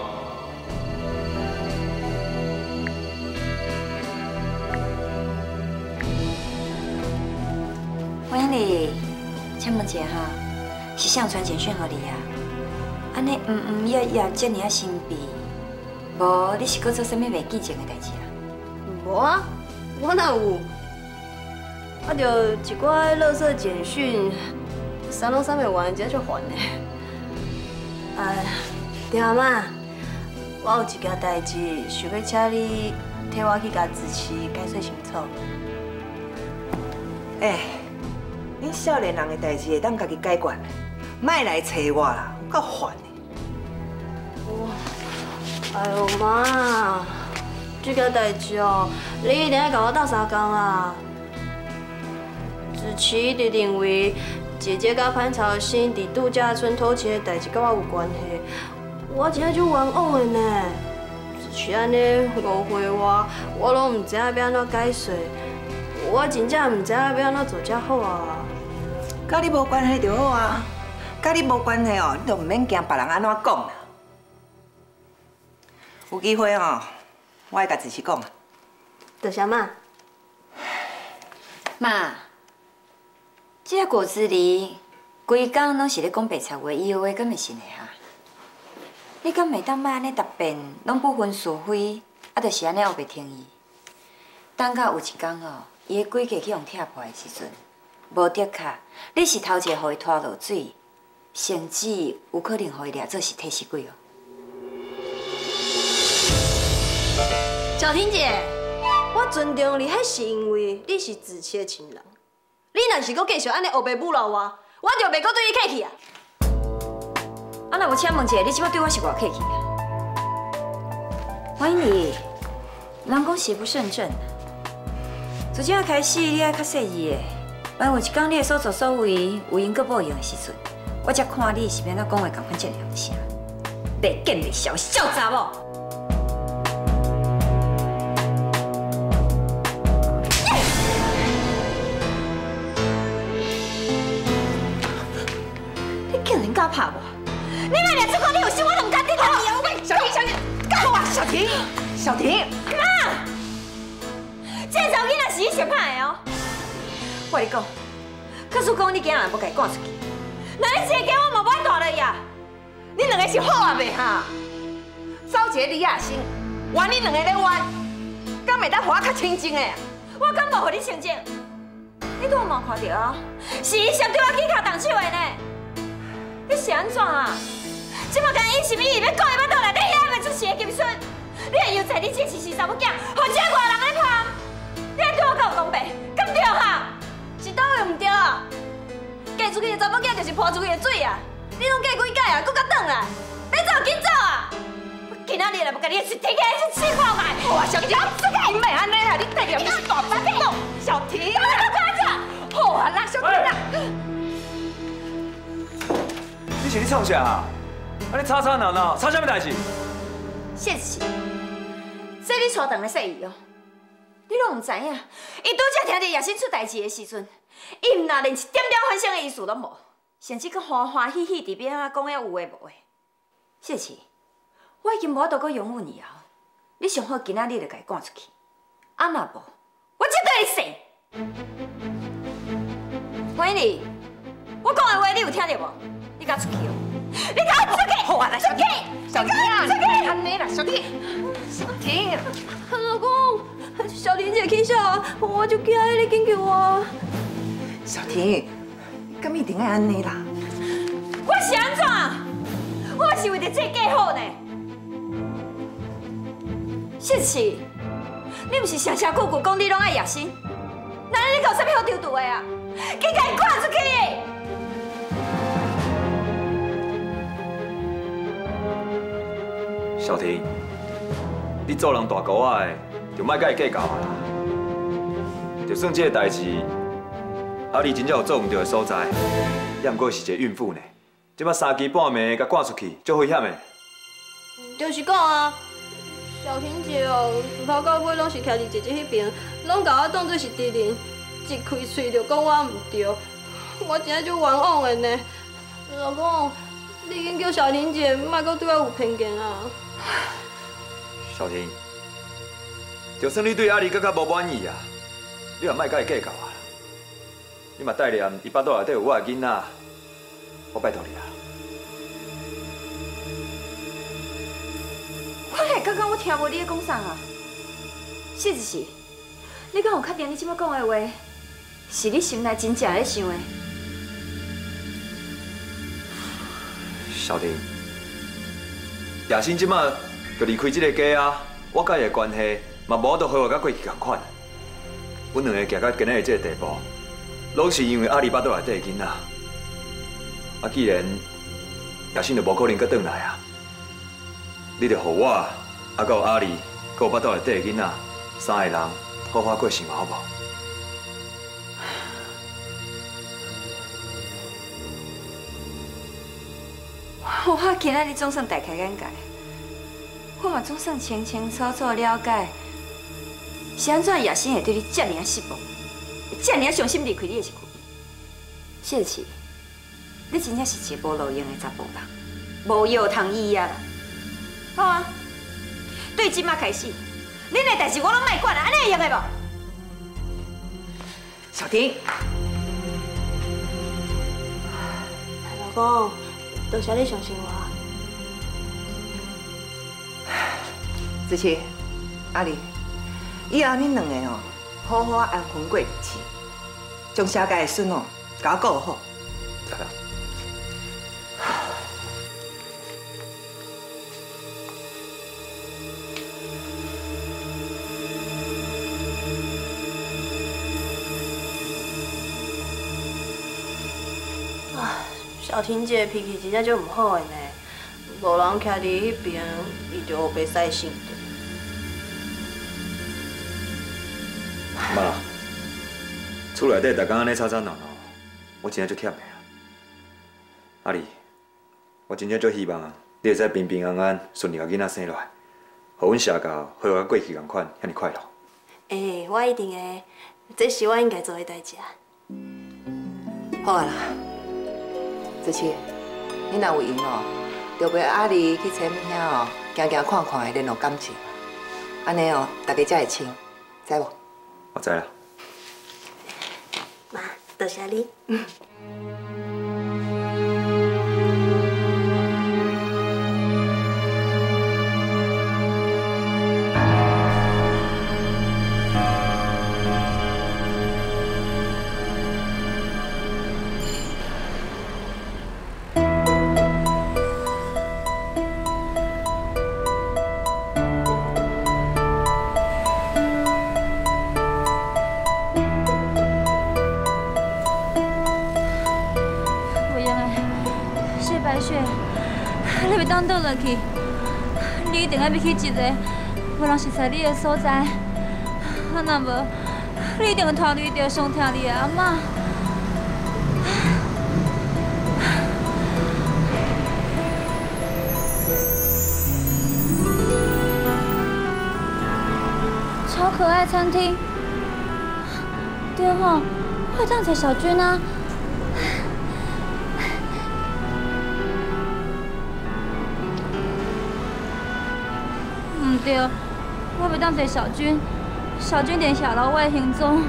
欢迎你，请问一下哈，是谁传简讯给你啊？ 安尼嗯嗯呀呀，遮尔啊神秘，无你是搁做啥物袂记情的代志啊？ 无啊，我哪有？啊，就一寡垃圾简讯，三拢三袂完，这就烦的。哎，爹妈，我有一件代志，想要请你替我去甲志奇解说清楚。 哎，恁少年人的代志会当家己解决，莫来找我啦，有够烦。 哎呦妈，这件代志哦，你一定要甲我斗相共啦。志奇一直认为姐姐甲潘朝新伫度假村偷钱的代志甲我有关系，我真正就冤枉的呢。志奇安尼误会我，我拢唔知影要安怎解释，我真正唔知影要安怎做才好啊。 甲你无关系就好啊，甲你无关系哦，你就唔免惊别人安怎讲啦。 有机会哦，我会甲志奇讲。 多谢妈。 妈，这个果子狸规工拢是咧讲白菜话，以后话敢会信的哈？你敢袂当莫安尼答辩，拢不分是非，啊，就是安尼后白听伊。等到有一天哦，伊的规矩去用拆破的时阵，无的确，你是头一个互伊拖落水，甚至有可能互伊掠做是替死鬼哦。 小婷姐，我尊重你，迄是因为你是志奇的亲人。你若是搁继续安尼黑白侮辱我，我就袂搁对你客气啊！ 啊，那我请问一下，你即摆对我是偌客气啊？欢迎你，人讲邪不胜正。从今仔开始，你爱较细意的。万有一天你的所作所为有因搁无用的时阵，我才看你是免怎讲话共款这良声，袂见袂笑小查某。 敢拍我？你莫俩只看你有心，我都唔敢顶你啊！喂，小婷，小婷，干我！小婷，小婷，妈，这查某囡仔是你相拍的哦。我跟你讲，可是讲你今日要甲伊赶出去，那你这个家我嘛不爱大了呀！你两个是好啊袂哈？找一个李亚新，冤你两个咧冤，敢袂当互我较清静的？我敢无互你清静？你都有冇看到啊？是伊先对我起脚动手的呢。 你是安怎啊？即马干伊是咪要讲伊要倒来，你遐袂出事的金孙，你会又在你这是是查某囝，或者外人咧拍，你还对我够公平，敢对哈？是倒位唔对啊？嫁出去的查某囝就是泼出去的水啊！你拢嫁几届啊？搁甲转来，你走紧走啊！我今仔日来要甲你一天天去试看卖。哇，小婷，你袂安尼啊？你代表你是大把狗，小婷，你快点，好啊啦，小婷啦。 你是咧创啥啊？啊你吵吵闹闹，吵啥物代志？ 谢志，这你带回来说伊哦，你拢唔知影，伊拄则听着叶生出代志的时阵，伊唔若连一点点反省的意思拢无，甚至佫欢欢喜喜伫边仔讲遐有诶无诶。谢志，我已经无法度佫容忍以后，你上好今仔日就甲伊赶出去，啊若无，我绝对会死。欢迎你，我讲的话你有听到无？ 你敢出去哦！你敢出去！好啊，来，出去！小婷啊，出去！安尼啦，小婷，小婷。 老公，小婷姐起笑，我就惊你紧救我。 小婷， 敢一定爱安尼啦？ 我是安怎？我是为着这嫁好呢。谢琪，你毋是常常句句讲你拢爱叶心，那你搞啥物好丢毒的啊？去甲伊赶出去！ 小婷，你做人大哥仔的，就莫甲伊计较啊啦。就算这个代志，阿丽真正有做唔对的所在，也毋过是一个孕妇呢。即摆三更半暝甲赶出去，足危险的。 就是讲啊，小婷姐哦，自头到尾拢是徛伫姐姐迄边，拢甲我当作是敌人，一开喙就讲我唔对，我真正就冤枉的呢。老公，你已经叫小婷姐莫阁对我有偏见啊。 小婷，就算你对阿丽更较无满意啊，你也莫甲伊计较啊。你嘛带念伊巴肚内底有我的囡仔，我拜托你啊。 我哪会感觉我听无你咧讲啥啊？是就是，你敢有确定你即摆讲的话，是你心内真正咧想的？ 小婷，叶生即马就离开这个家啊，我甲伊的关系嘛无都和我甲过去同款。阮两个行到今日的这个地步，拢是因为阿里巴肚内底的囡仔。啊，既然叶生就无可能搁转来啊，你就互我，啊，甲有阿里，搁有巴肚内底的囡仔，三个人好好过生活，好无？ 我今仔日总算大开眼界，我嘛总算清清楚楚了解，是安怎叶生会对你遮尔啊失望，遮尔啊伤心离开你的身躯。谢琪，你真正是一个无路用的查甫人，无药通医啊！好啊，对即马开始，恁的代志我拢莫管了，安尼会用的无？ 小婷， 老公，多谢你相信我。 子琪，阿丽，以后恁两个哦，好好安分过日子，将下届的孙哦，甲我顾好。 知啦。 啊，小婷姐脾气真正就唔好的呢，无人徛伫迄边，伊就袂使性的。 妈，厝内底逐工安尼吵吵闹闹，我真正足忝的啊。阿丽，我真正足希望你会使平平安安、顺利把囡仔生落来，互阮社交和我过去同款，遐尼快乐。 诶、欸，我一定会，这是我应该做的代志啊。 好啊啦，子琪，你若有闲哦，就陪阿丽去前面遐哦，行行看看的联络感情，安尼哦，大家才会亲，知无？ 我知啦。 妈，多谢你。 你袂当倒落去，你一定要要去一个无人熟悉你的所在。啊，若无，你一定会拖累着上疼你的阿嬷。超可爱餐厅，对吼，我当找小军啊。唔对，我袂当坐小军，小军连下楼我的行踪。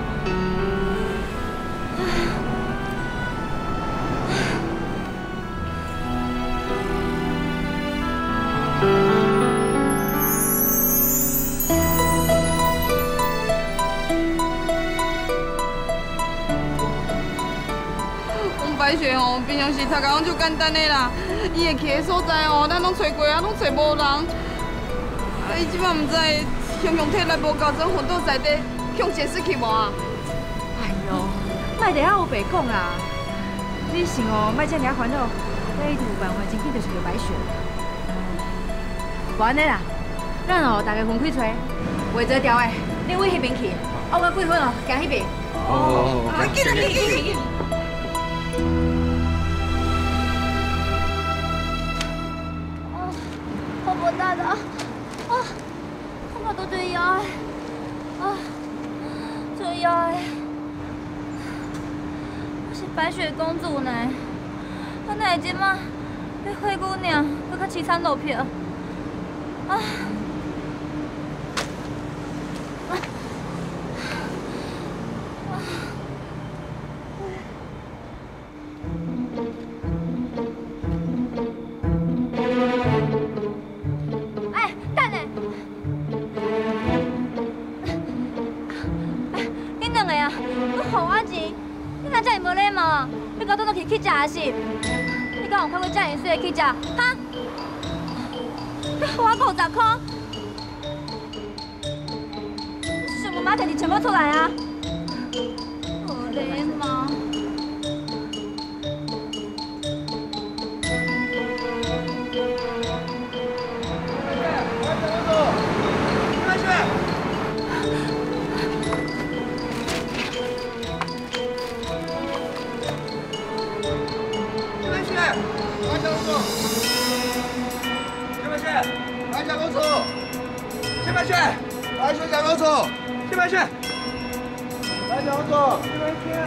我拜白雪哦，平常时读甲拢就简单的啦，伊会去的所在哦，咱拢找过啊，拢找无人。啊，伊即摆唔知雄雄体力无够，总昏倒在地，向前失去无啊？ 哎呦，莫得遐有白讲啦！你想哦，莫遮尔烦恼，咱一定有办法真紧就找到白雪。无安尼啦，咱哦大家分开找，画做条的，你往迄边去，我甲桂芬哦行迄边。哦，好，紧来紧紧紧。 哦，好不大的啊！啊，我都最腰的，啊，最腰的。我是白雪公主呢，我哪会即马比灰姑娘搁较凄惨落魄？啊！哎，等下！恁两个啊，搁付我钱，你哪遮尔无礼貌？你搞倒倒去去食啊是？你敢有看过遮尔水的去食？哈？你付我五十块，想我妈摕钱全部出来啊！无礼貌。 白雪，白雪小公主，谢白雪，白雪公主，谢白雪。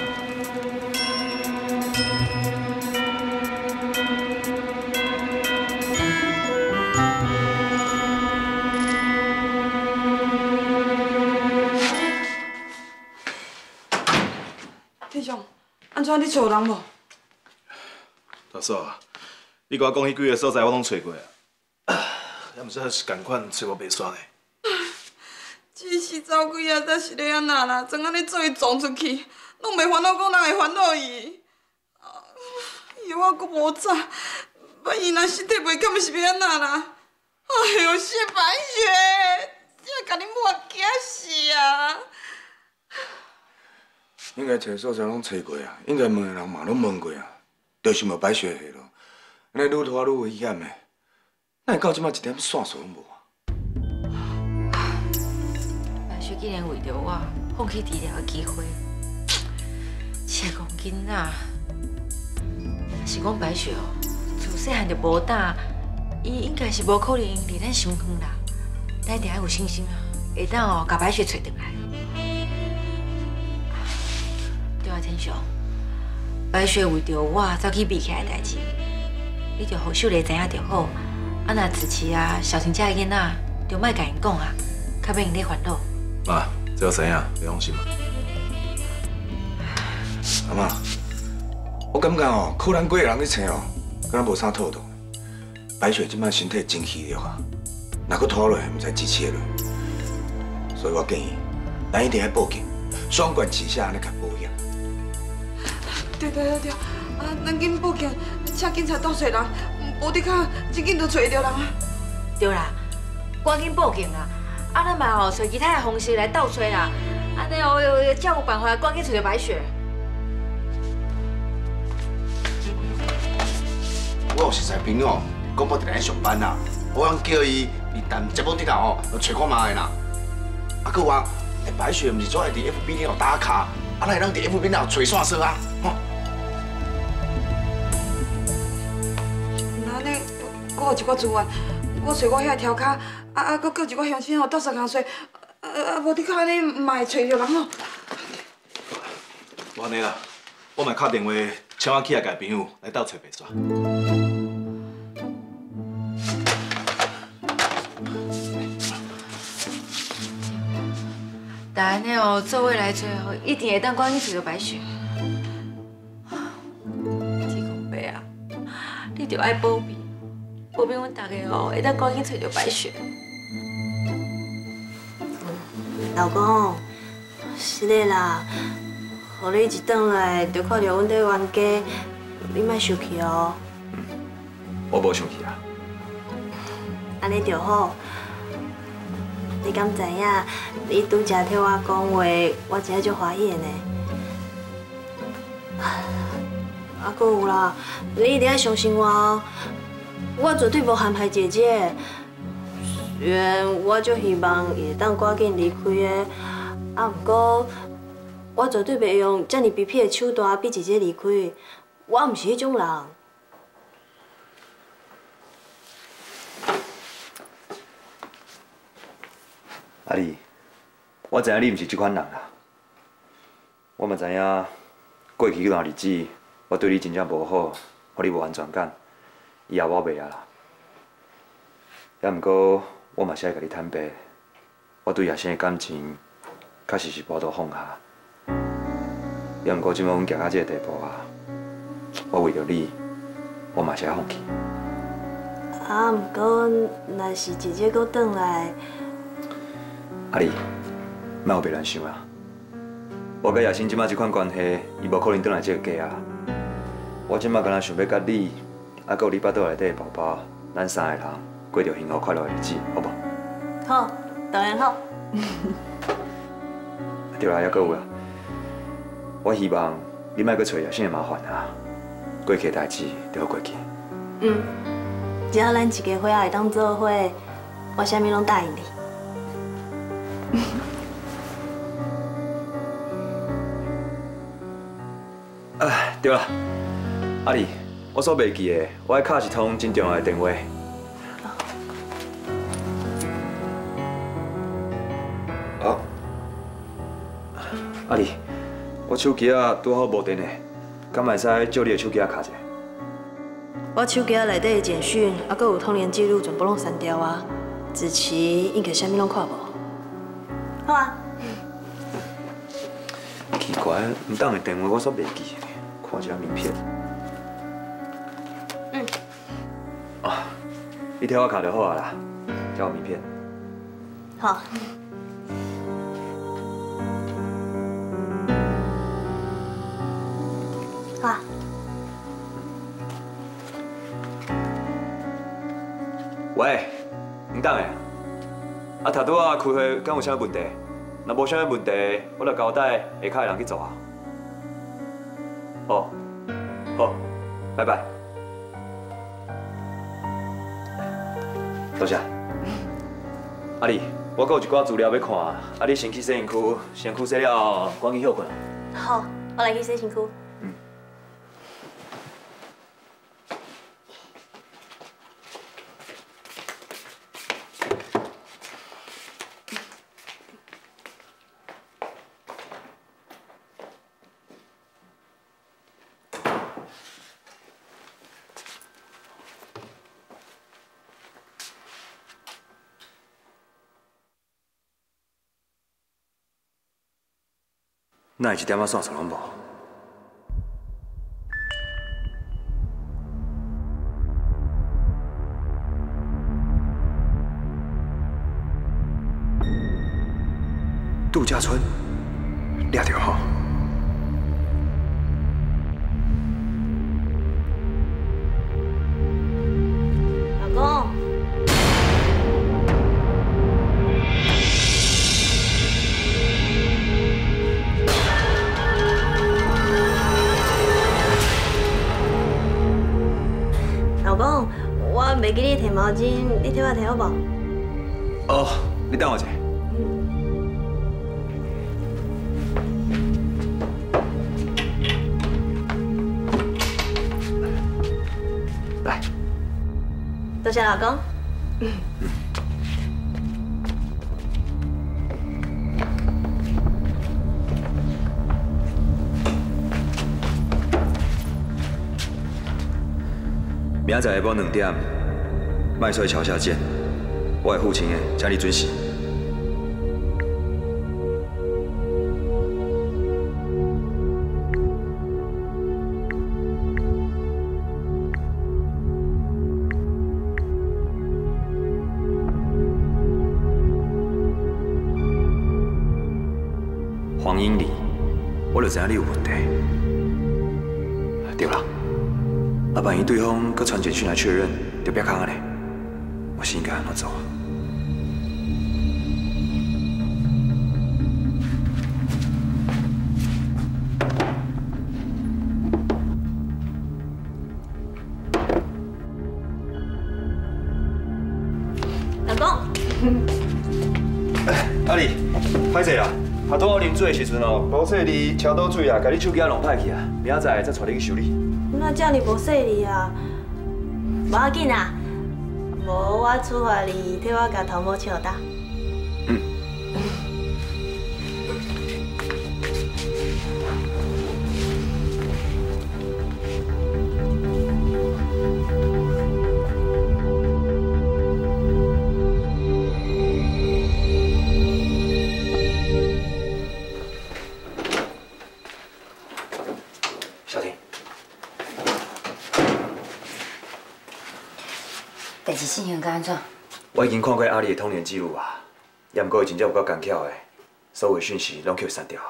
天雄，安怎你找有人无？ 大嫂，你甲我讲迄几个所在，我拢找过啊。也毋知是共款找无袂煞呢。 只是走几啊，才是咧安那啦，怎啊你做伊撞出去，拢袂烦恼讲人会烦恼伊。伊我阁无早，万一若身体袂敢，是要安那啦？哎呦，谢白雪，真甲你摸惊死啊！ 应该找所在拢找过啊，应该问的人嘛拢问过啊，就是无白雪去咯。安尼愈拖愈危险的。哪会到即摆一点线索拢无啊？ 白雪竟然为着我放弃治疗的机会，这个囡仔，是讲白雪哦，自细汉就无胆，伊应该是无可能离咱伤远啦。咱一定要有信心啊，会当哦，甲白雪找回来。对啊，天雄，白雪为着我走去避起来代志，你就互秀丽知影就好。啊，若志奇啊，小晴家的囡仔，就莫甲因讲啊，较免因咧烦恼。 妈，这知影，别放心嘛。 阿妈，我感觉哦，靠咱几个人去找哦，敢若无啥套路。白雪即摆身体真虚弱啊，若搁拖落去，毋知支持落。所以我建议，咱一定要报警，双管齐下，安尼甲保险。 对对对对，啊，咱紧报警，请警察倒找人。无得卡，真紧就找着人啊！ 对啦，赶紧报警啊！啊，咱嘛吼找其他的方式来倒找啦。安尼哦，才有办法赶紧找到白雪。 我有熟识朋友，广播电台上班啦，我通叫伊伫谈节目顶头哦，找看卖啦。啊，佮话，白雪毋是总爱伫 F B 顶头打卡，啊，咱会当伫 F B 顶头找线索啊，吼。 我有一寡资源，我找我遐条卡，啊啊，搁叫一寡乡亲吼，到三工找，啊啊，无得卡安尼嘛会找着人哦。无安尼啦，我嘛敲电话请我起来甲朋友来斗找白煞。 但安尼哦，做伙来找吼，一定会当赶紧找到白雪。天公伯啊，你着爱保庇。保庇阮大家哦，会当赶紧找到白雪。 老公，是的啦， 互你一转来就看到阮在冤家，你莫生气哦。 我无生气啊。 安尼就好。你敢知影？你拄则替我讲话，我真系足欢喜的呢。啊，搁有啦，你一定要相信我哦，我绝对无害害姐姐。虽然我足希望伊会当赶紧离开的，啊，不过我绝对袂用遮尔卑鄙的手段逼姐姐离开。我毋是迄种人。 阿丽，我知影你毋是这款人啦。我嘛知影过去迄段日子，我对你真正无好，互你无安全感。以后我袂啊啦。也毋过，我嘛是爱甲你坦白，我对叶生的感情，确实是半途放下。也毋过，即摆阮行到这个地步啊，我为着你，我嘛是爱放弃。 啊，毋过若是姐姐搁转来， 阿丽，莫有别乱想啊！我甲叶生即摆即款关系，伊无可能转来这个家啊！我即摆敢若想要甲你，啊，搁有你腹肚内底的宝宝，咱三个人过着幸福快乐的日子，好无？ 好，当然好。 对啦，还搁有啦，我希望你莫搁找叶生的麻烦啊！过去的代志就好过去。 嗯，只要咱一家伙会当做伙，我啥物拢答应你。 哎，对啦，阿丽，我所袂记的，我爱敲一通真重要的电话。好，阿丽，我手机啊拄好无电的，敢会使借你的手机啊敲一下？ 我手机内底的简讯，啊，搁有通联记录，全部拢删掉啊。子琪应该啥物拢看无？好啊。 奇怪，唔当的电话我煞袂记，看一下名片。 嗯。 啊，你替我卡就好啊啦，交我名片。 好。好啊。 喂，唔当的，啊，头拄啊开会敢有啥问题？若无啥物问题，我就交代下骹的人去做啊。好，好，拜拜。多谢。阿丽，我还有一寡资料要看，啊，你先去洗身躯，身躯洗了后，赶紧休困。 好，我来去洗身躯。 嗯。哪会一点仔线索拢无？度假村，掠着吼！ 老公。老公，我袂记你摕毛巾，你替我摕好无？ 哦，你等我一下。来， 多谢老公。嗯。 明仔载下晡两点，麦穗桥下见。我会付钱的，请你准时。黄英里， 我就知影你有问题。对啦，啊，万一对方搁传简讯来确认，就别扛啊咧。我是应该安怎做？ 阿丽，歹势啦！下顿我啉水的时阵哦，无细哩超倒水啊，甲你手机啊弄歹去啊，明仔载再带你去修理。 哪遮尔无细哩啊？无要紧啊，无我处罚你替我甲头毛笑打。 嗯。 代志进行甲安怎？ 我已经看过阿丽的通联记录啊，也毋过伊真正有够干巧的，所有讯息拢去删掉。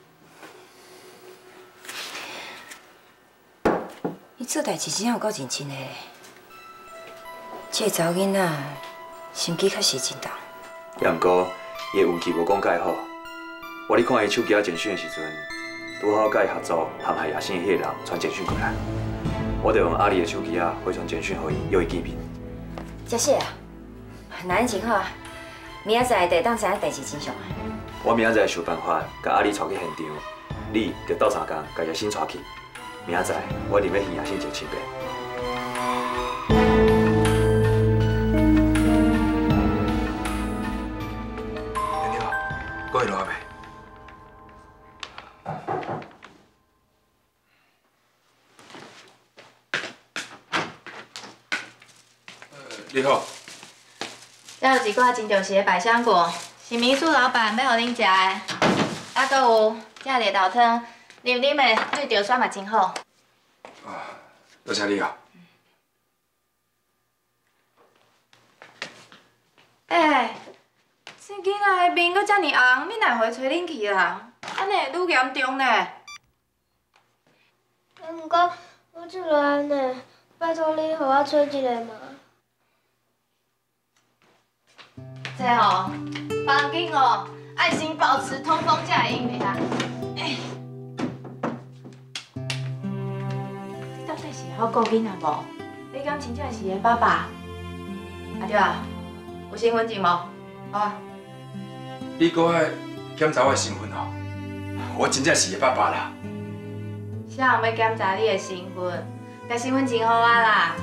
伊做代志真正有够认真的咧。这个查某囡仔心机确实真重。 也毋过伊的运气无讲介好，我咧看伊手机啊简讯的时阵，拄好甲伊合作陷害亚欣的迄个人传简讯过来，我就用阿丽的手机啊回传简讯给伊，要伊见面。 真是啊，那安真好啊！明仔载就当知影代志真相啊！ 我明仔载想办法，甲阿丽带去现场，你就斗相共，甲亚欣带去。明仔载我一定要向亚欣一个清白。 你好，过去落未？你好。 这有一挂真重视的百香果，是民宿老板要互恁食的。啊，搁有这绿豆汤，啉啉的对着酸嘛真好。 啊，多谢你啊。 哎，这囡仔的面搁遮尔红，你哪会找恁去啦？安尼会愈严重呢。 毋过我这落安尼，拜托你，互我找一个嘛。 这哦，房间哦，爱心保持通风才会用的啦。欸、你到底是好顾囡仔无？你敢真正是个爸爸？啊对啊，有身份证无？好啊。 你搁爱检查我的身份哦？我真正是个爸爸啦。 啥人要检查你的身份？甲身份证好啊啦。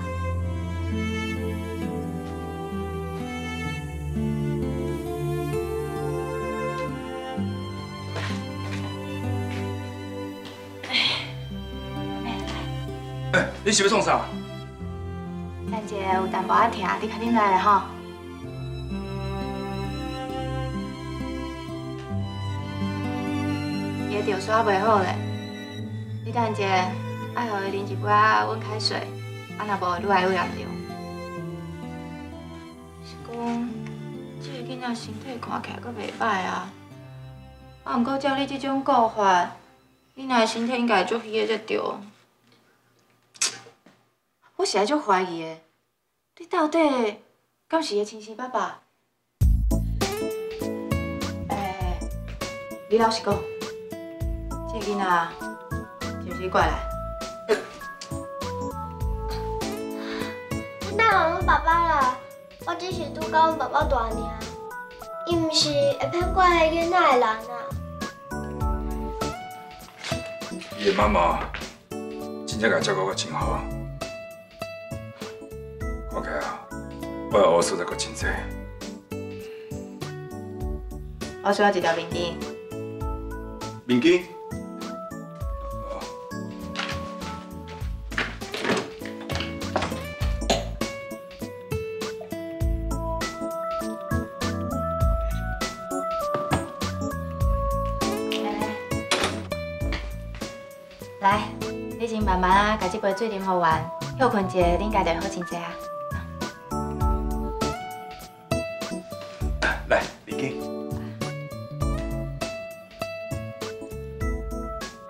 哎，你是要创啥？ 等者有淡薄仔疼，你较啉来吼。伊的着刷袂好咧，你等者爱互伊啉一杯仔温开水，啊若无愈来愈严重。是讲，这个囡仔身体看起来阁袂歹啊，啊毋过照你这种顾法，囡仔的身体应该会足虚的才对。 我实在足怀疑的，你到底敢是个亲生爸爸？诶，你老实讲，这个囡仔是不是过来？ 你哪有阮爸爸啦？我只是拄甲阮爸爸大尔，伊毋是会骗怪迄囡仔的人啊。 伊的妈妈真正甲照顾我真好。 看起来啊，我的乌所在阁真济。 我需要一条面巾。 面巾？ 来，你先慢慢啊，把这杯水啉好完，休困一下，恁家就好真济啊。 来，面巾。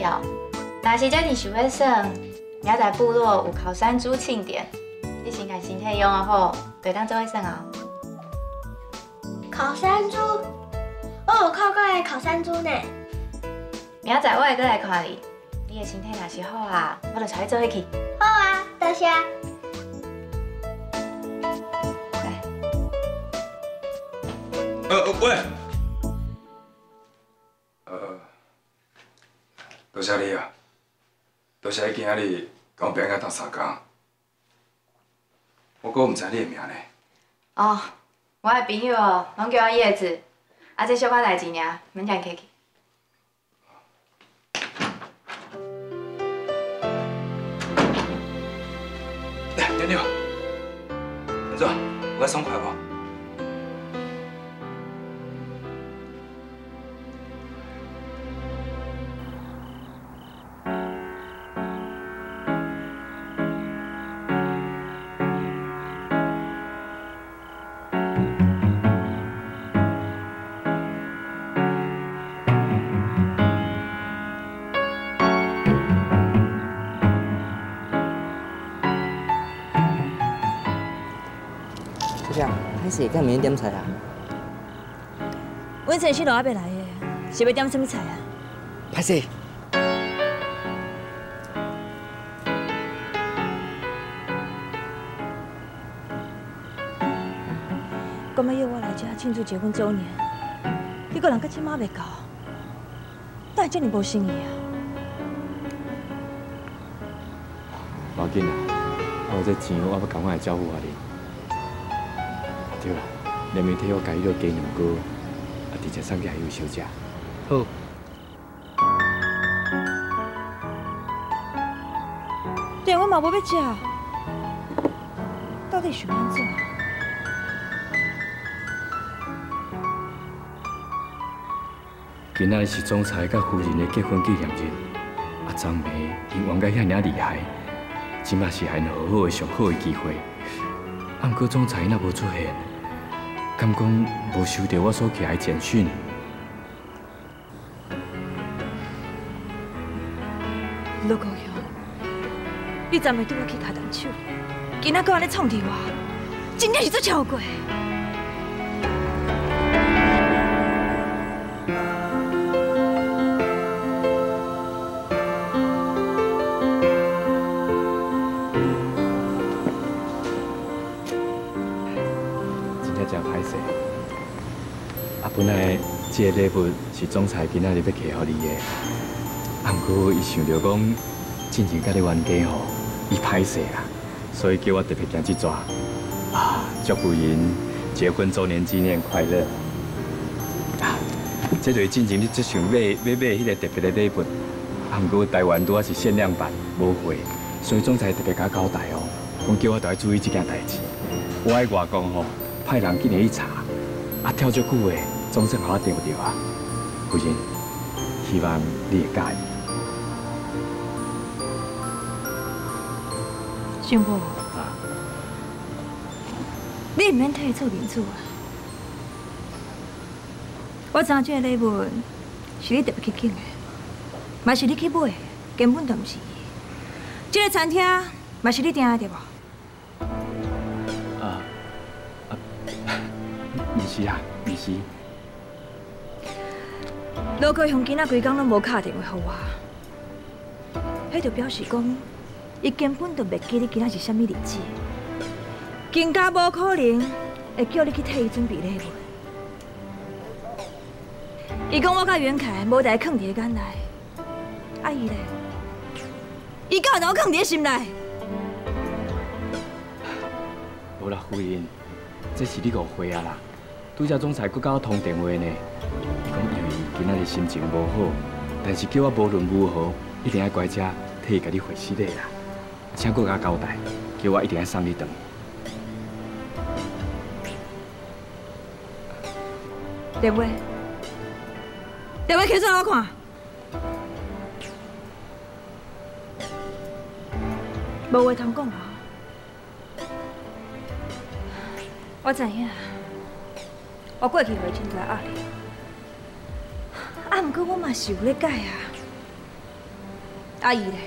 哦。若是遮日想要耍，明仔部落有烤山猪庆典，你先甲身体养好好，就当做伙耍哦。 烤山猪，我有看过的烤山猪呢。 明仔我会过来看你，你的身体若是好啊，我就带你做伙去。 好啊，多谢。 呃喂，呃，多谢你啊，多谢你今仔日甲我平安斗相共，我阁唔知你的名呢。 哦，我的朋友哦，拢叫我叶子，啊，这小可代志尔，免讲客气。 来，牛牛，安怎？有较爽快无？ 小姐，歹势，敢明天点菜啊？ 阮前四路还袂来的，是要点什么菜啊？ 歹势。 讲要约我来遮庆祝结婚周年，结果人到即马未到，哪会遮尔无诚意啊？ 无要紧啦，我有这钱，我要赶快来照顾下你。对啦，连明替我家迄个鸡卵糕，啊，直接送去还有小姐。好。 对，我嘛无要食，到底想安怎？ 今仔是总裁甲夫人的结婚纪念日，啊，张梅因玩甲遐尔厉害，即马是很好好的上好的机会。啊，毋过总裁若无出现，敢讲无收到我所寄来简讯？ 陆高雄，你昨暝对我去卡动手，今仔搁安尼创伫我，真正是足超过。 真歹势，啊，本来这个礼物是总裁今仔日要寄予你的，啊，毋过伊想到讲进前甲你冤家吼，伊歹势啦，所以叫我特别订这纸。啊，祝夫人结婚周年纪念快乐！啊，这就是进前你最想买要买迄个特别的礼物，啊，毋过台湾拄啊是限量版，无货，所以总裁特别甲我交代哦，讲叫我着爱注意这件代志。我爱外公吼。派人紧去查，啊，跳足久的，总算互我钓着啊！夫人，希望你会介意。 相婆，啊，你唔免替伊做面子啊！我知影这个礼物是你特别去拣的，嘛是你去买的，根本就唔是伊。这个餐厅嘛是你订的对无？ 唔是啊，唔是。 陆高雄今仔规工拢无打电话给我，迄就表示讲，伊根本就袂记你今仔是啥物日子，更加无可能会叫你去替伊准备礼物。伊讲我甲袁凯无代藏伫个眼内，啊伊咧，伊敢有甲我藏伫个心内？ 无啦，夫人，这是你误会啊啦。拄则总裁搁甲我通电话呢，伊讲因为今仔日心情无好，但是叫我无论如何一定要乖遮替伊甲你回喜礼啦，请搁甲我交代，叫我一定要送你回。 电话，电话摕出来我看。无话通讲啊！我知影。我过去会真大压力，啊，毋过我嘛是有咧改啊。 阿姨咧，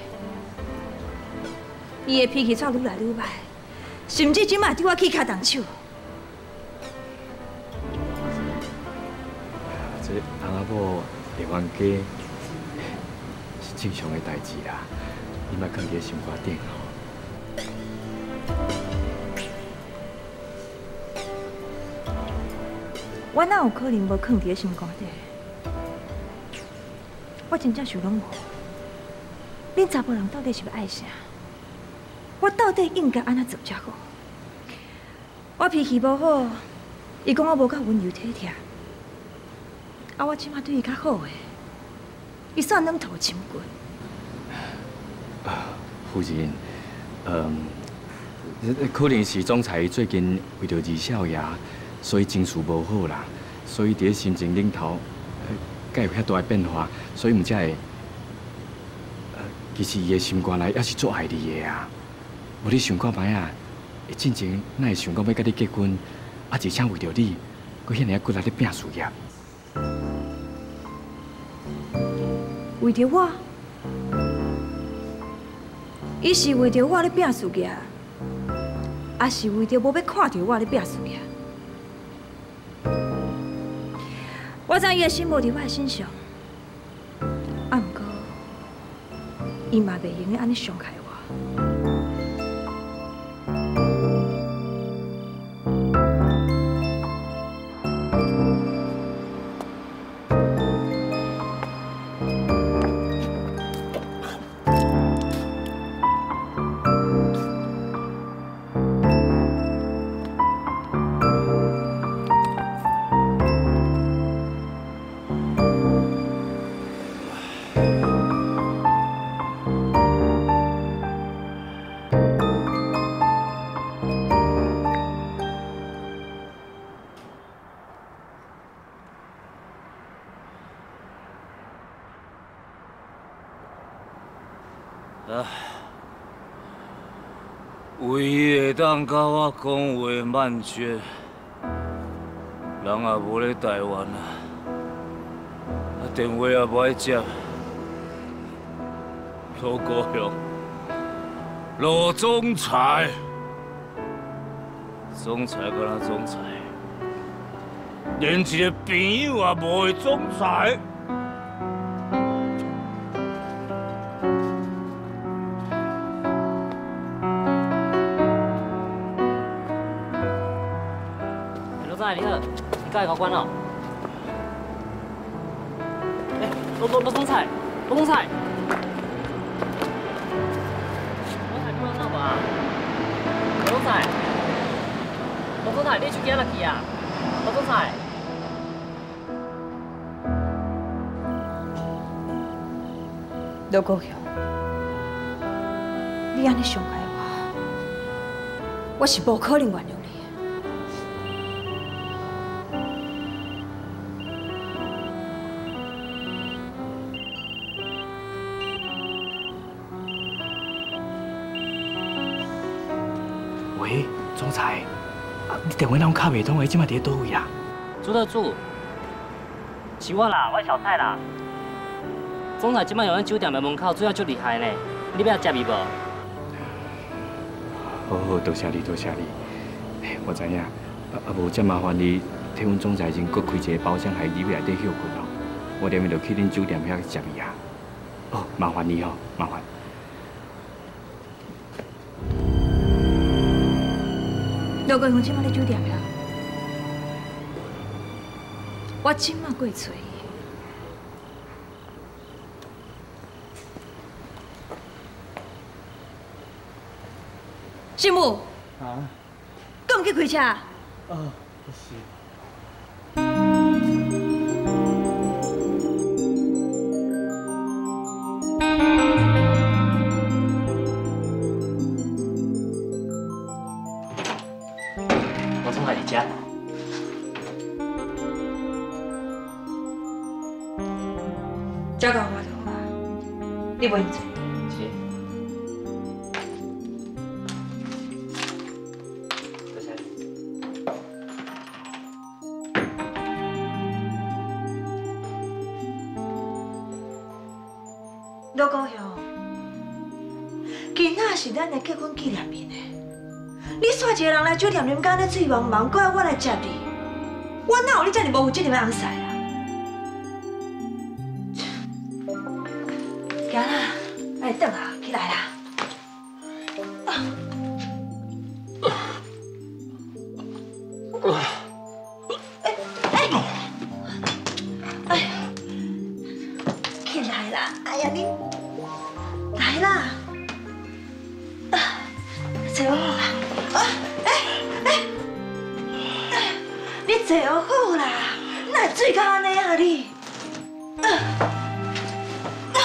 伊的脾气煞愈来愈歹，甚至即马对我起脚动手。 这翁仔某会冤家是正常的代志啦，你莫放伫心肝顶吼。 我哪有可能无放伫心肝底？我真正想拢无。恁查甫人到底是要爱啥？我到底应该安怎做才好？我脾气无好，伊讲我无够温柔体贴，啊，我即马对伊较好诶，伊煞软土深骨。 啊，夫人，嗯，可能是总裁最近为着二少爷。 所以情绪无好啦，所以伫心情顶头，呃，有遐大的变化，所以毋才会，呃，其实伊的心肝内也是足爱你的啊。无你想看卖啊，伊进前哪会想讲要甲你结婚，啊，而且为着你，佮遐尔骨力咧拼事业。 为着我，伊是为着我咧拼事业，还是为着无要看到我咧拼事业？ 我知伊的心无伫我的身上，啊，毋过伊嘛袂用安尼伤害我。 啊，唯一会当甲我讲话慢绝，人也无咧台湾啊，啊电话也无爱接，罗高雄，罗总裁，总裁敢若总裁，连一个朋友也无的总裁。 你好，你到底考官了？哎，罗罗罗总裁，罗总裁，罗总裁，你要哪个啊？罗总裁，罗总裁，你手机哪去啊？罗总裁， 罗高雄，你安尼伤害我，我是无可能原谅你。 喂，总裁，啊，你电话哪卡袂通的？即摆伫倒位啊？ 朱特助，是我啦，我小蔡啦。总裁即摆用咱酒店的门口，主要足厉害呢。你要接伊无？ 好好，多谢你，多谢你。我知影，啊啊无，则麻烦你替阮总裁先搁开一个包厢，喺里面内底休困哦。我连夜就去恁酒店遐接伊啊。哦，麻烦你哦，麻烦。 罗高雄即摆咧酒店遐，我即马过去找伊。师母， 啊？ 敢去开车？ 啊，不是。 交给我就好啊，你不用做。 是。多谢你。 罗高雄， 今仔是咱的结婚纪念日呢，你带一个人来酒店啉，干那醉茫茫，搁要我来接你，我哪有你这么无负责任的翁婿啊？行啦，来转啊，起来啦。哎哎哎，起来啦！哎呀你，来啦！坐好啦！啊，哎哎哎，你坐好啦！哪会醉到安尼啊你？啊啊！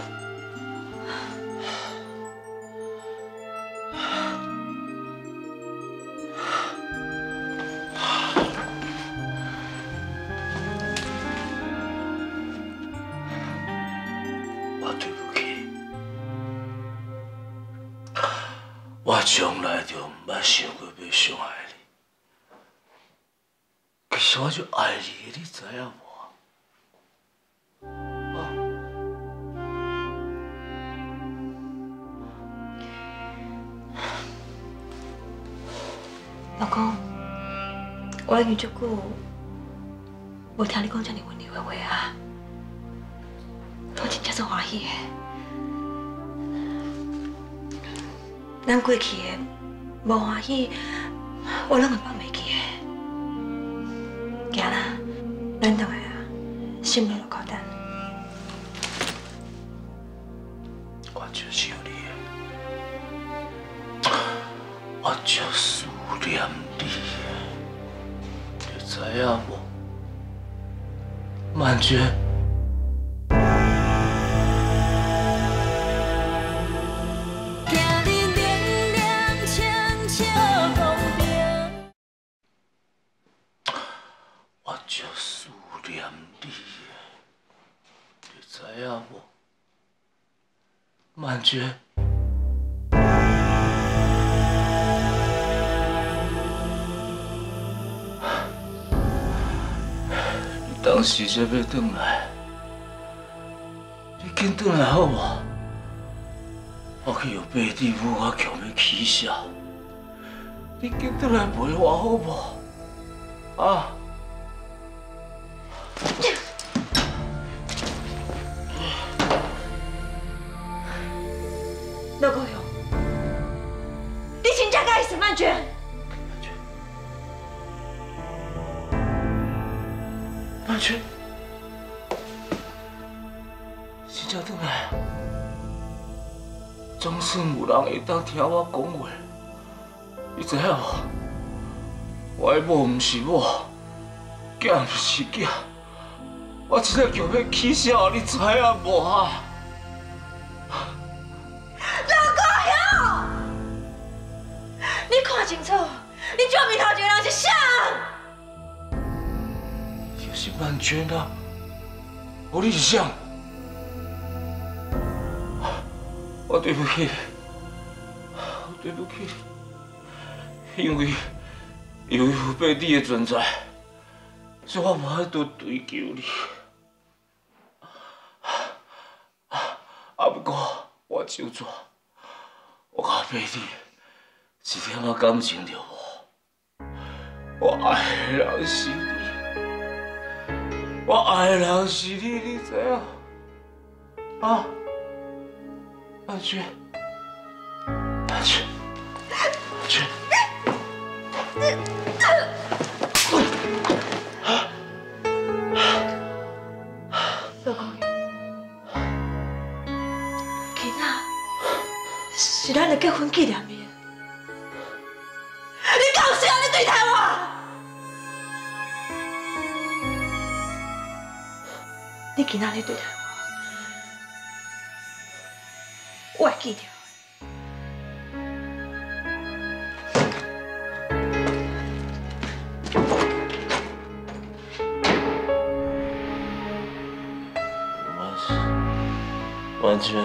我对不起，我从来就唔捌想过要伤害你。其实我就爱你的，你知影无？ 老公，我已经足久无听你讲这么温柔的话啊，我真正足欢喜的。咱过去的无欢喜，我拢会放袂记的。行啦，咱倒来啊，心落落简单。 我就想你的，我就思念你的，你知影无？曼娟。我就思念你的，你知影无？曼娟。你当时才要转来，你紧转来好无？我去有八弟母，我强要起笑。你紧转来陪我好无？啊！ 老高勇，你真正该死曼娟！ 曼娟，真正转来，总算有人会当听我讲话。你知影无？我的某唔是某，囝唔是囝，我真正强要起笑，你知影无啊？ 你看清楚，你桌面头一个人是啥？ 就是曼娟啊！无你是啥？我对不起，我对不起，因为因为有八弟的存在，所以我无法度追求你。啊，不过我就做，我甲八弟。一点仔感情就无，我爱的人是你，我爱的人是你，你知影？啊，曼娟，曼娟，曼娟， 老公，今仔是咱的结婚纪念日。你搞谁啊？你对待我！你今仔日对待我，我会记着。 完全。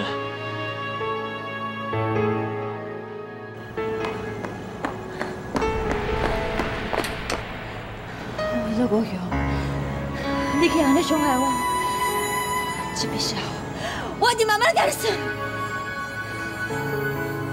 老高雄，你竟然在伤害我，这笔账我一定慢慢跟你算。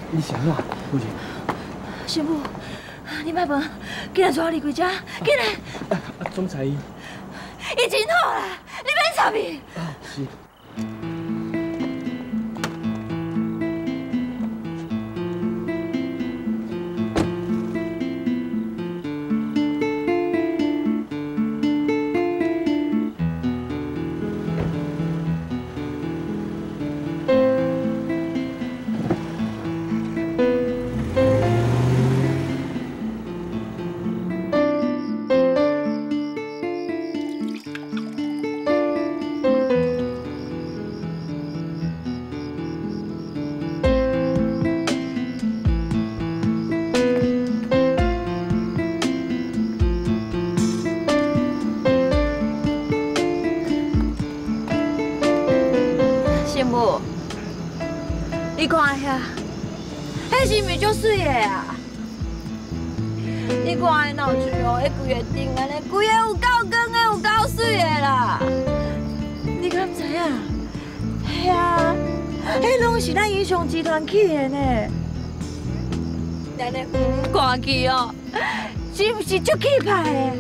你是安怎，夫人？ 媳妇，你莫问，紧来带我离开这，紧来！ 啊，总裁伊， 伊真好啦，你免插伊。 啊，是。 你看遐，迄是咪足水的啊？你看迄闹水哦，迄规个顶安尼，规个有够光的，有够水的啦！你敢知影？遐，迄拢是咱英雄集团起的呢。安尼嗯看去哦，是不是足气派的？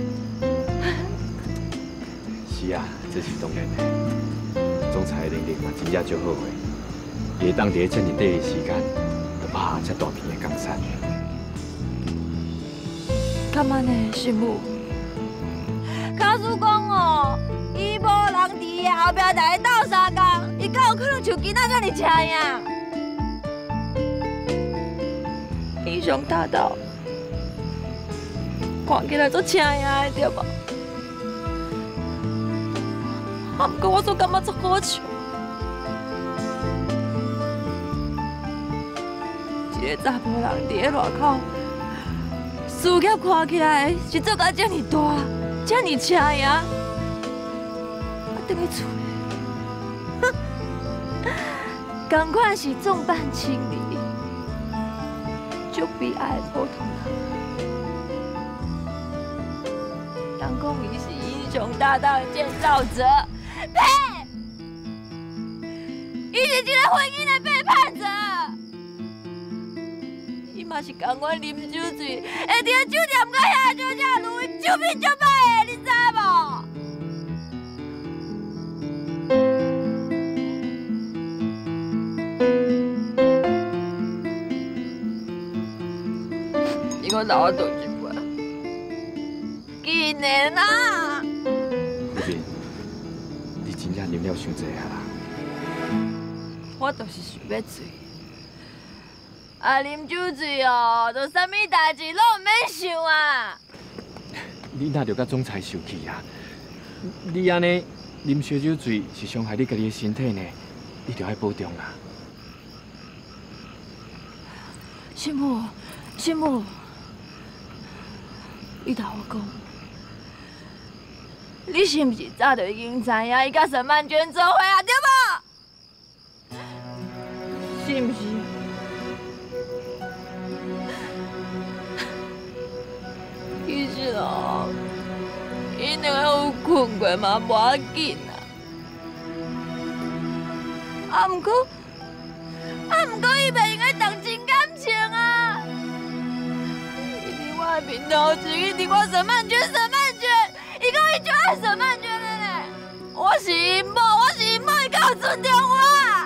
是啊，这是当然的。总裁的能力嘛，真正足好个。 伊会当伫遮尔短的时间，就拍遮大片的江山。 干嘛呢，师母？假使讲哦，伊无人伫伊后壁来斗相共，伊敢有可能像今仔遮尔车样？英雄大道，看起来足车样的对无？啊，不过我总感觉足好笑。 一个查甫人伫咧外口，事业看起来是做到遮尔大、遮尔车样，我等去厝里，哼，同款是众叛亲离，足悲哀的普通人。人讲伊是英雄大道的建造者，呸！伊是一个婚姻的背叛者。 嘛是共阮啉酒醉，会伫酒店甲遐酒家路酒品足歹的，你知无？你给我拿我倒一杯，紧的啦！ 夫人，你真正啉了伤济啊啦！ 我就是想要醉。 啊，啉酒醉哦，就啥物代志拢唔免想啊！ 你哪着甲总裁受气啊？你安尼啉烧酒醉是伤害你家己的身体呢，你着爱保重啦。 师母，师母，你同我讲，你是毋是早就已经知影伊甲沈曼娟做伙啊？对无？是毋是？ 其实哦，伊两个有困过嘛，无要紧啊。啊，毋过，啊，毋过伊袂用个动真感情啊。伊伫我的面头前，伊伫我沈曼娟，沈曼娟，伊讲伊就爱沈曼娟的呢。我是因某，我是因某，伊敢有尊重我？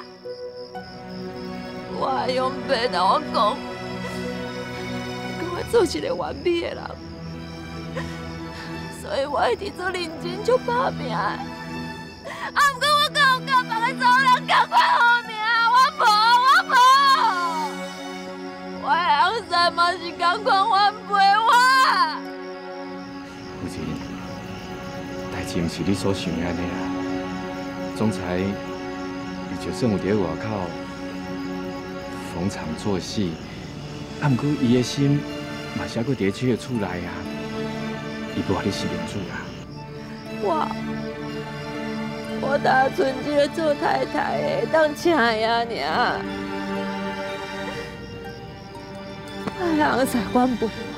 我还用白同我讲，讲我做一个完美的人。 所以我一直做认真做打拼，啊！不过我敢有甲别个做人同款好命，我无，我无，我的红衫嘛是同款反背我。 夫人，代志毋是你所想的安尼啊。总裁，伊就算有伫外口逢场作戏，啊，不过伊的心嘛是还阁伫这个厝内啊。 伊无互你失面子啊！ 我我打算一个做太太的当请呀尔，哎呀，人才反背我，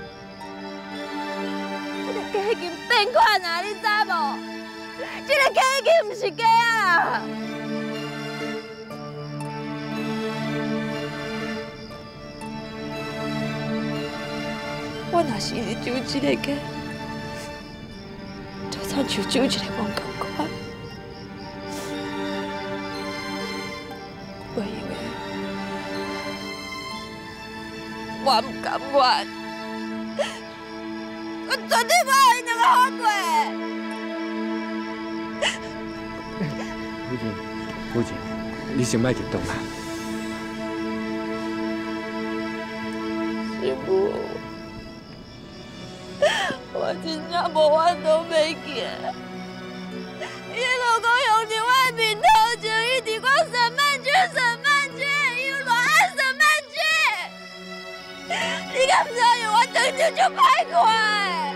这个家已经变款啊！你知无？这个家已经唔是家啊！ 我若是一直救这个家，就亲像救一个梦同款。我以为我唔甘愿，我绝对无伊两个好过。 夫人，夫人，你先莫激动啦。 师父，我真正无法度袂记。伊老公用尽我的面头前，伊伫我沈曼君、沈曼君，伊有偌爱沈曼君。你敢知影我当初就歹看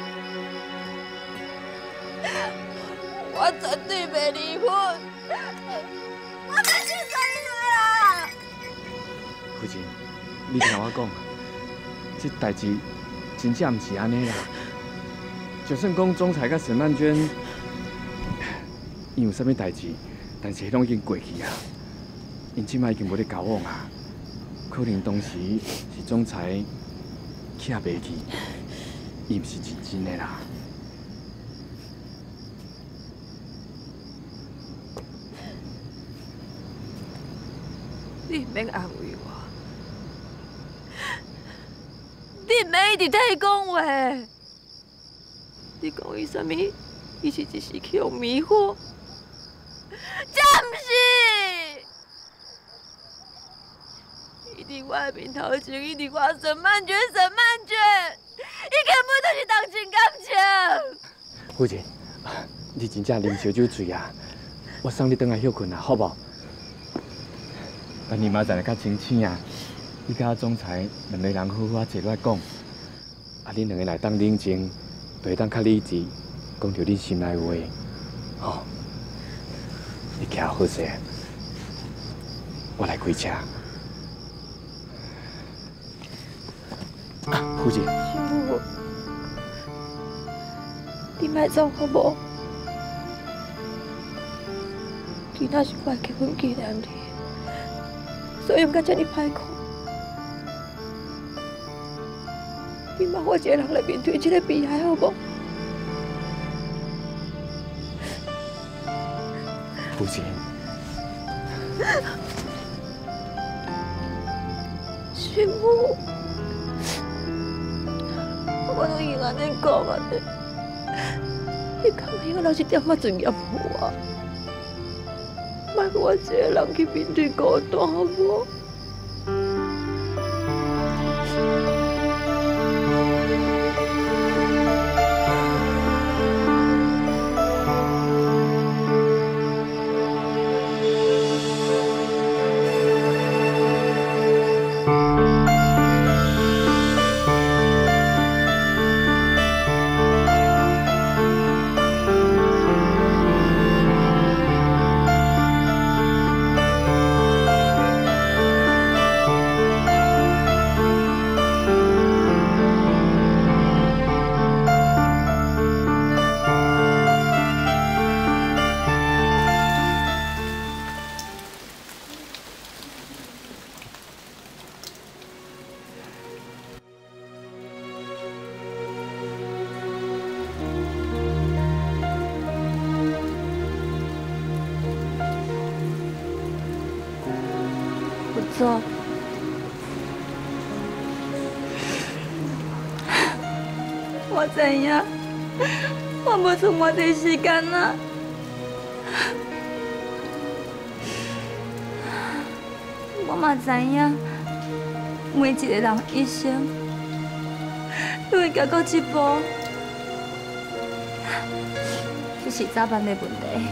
的？我绝对袂离婚。我要去找伊啦！ 夫人，你听我讲，这代志真正毋是安尼啦。就算讲总裁甲沈曼娟因有啥物代志，但是迄拢已经过去啊。因即摆已经无咧交往啊，可能当时是总裁徛袂去，伊毋是认真的啦。 你免安慰我，你免一直替伊讲话。你讲伊啥物？伊是一时去互迷惑，这毋是。伊伫我的面头前，伊伫我沈曼娟、沈曼娟，伊根本就是动情感情。 夫人，你真正啉烧酒醉啊！我送你转来休困啊，好无？等你明仔载较清醒啊！你甲总裁两个人好好啊坐落来讲，啊，恁两个来当冷静，就会当较理智，讲着恁心内话，吼。你徛好势，我来开车。啊，夫人。 师父，你莫走好无？今仔是我的结婚纪念日，所以毋敢遮尔歹看。你莫我一个人来面对这个悲哀，好无？ 夫人， 师父，我都已经安尼讲啊，你敢希望留一点仔尊严互我？莫给我一个人去面对孤单，好无？做，我知影，我无剩偌济时间啊。我嘛知影，每一个人一生都会行到这步，这是早晚的问题。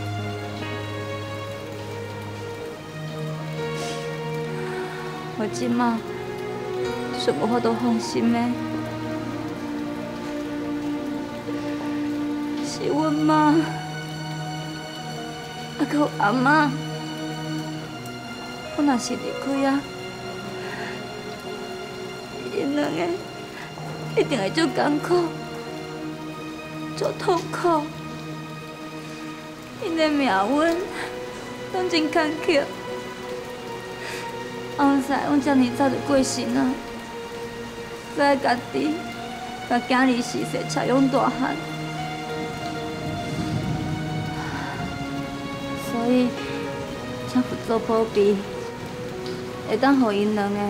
我即马是无法度放心的，是阮妈，还有阿妈。我若是离开啊，因两个一定会足艰苦、足痛苦，因的命运拢真坎坷。 后生，阮遮尔早就过身啊，知家己把囝儿时势采养大汉，所以请佛祖保庇，会当互因两个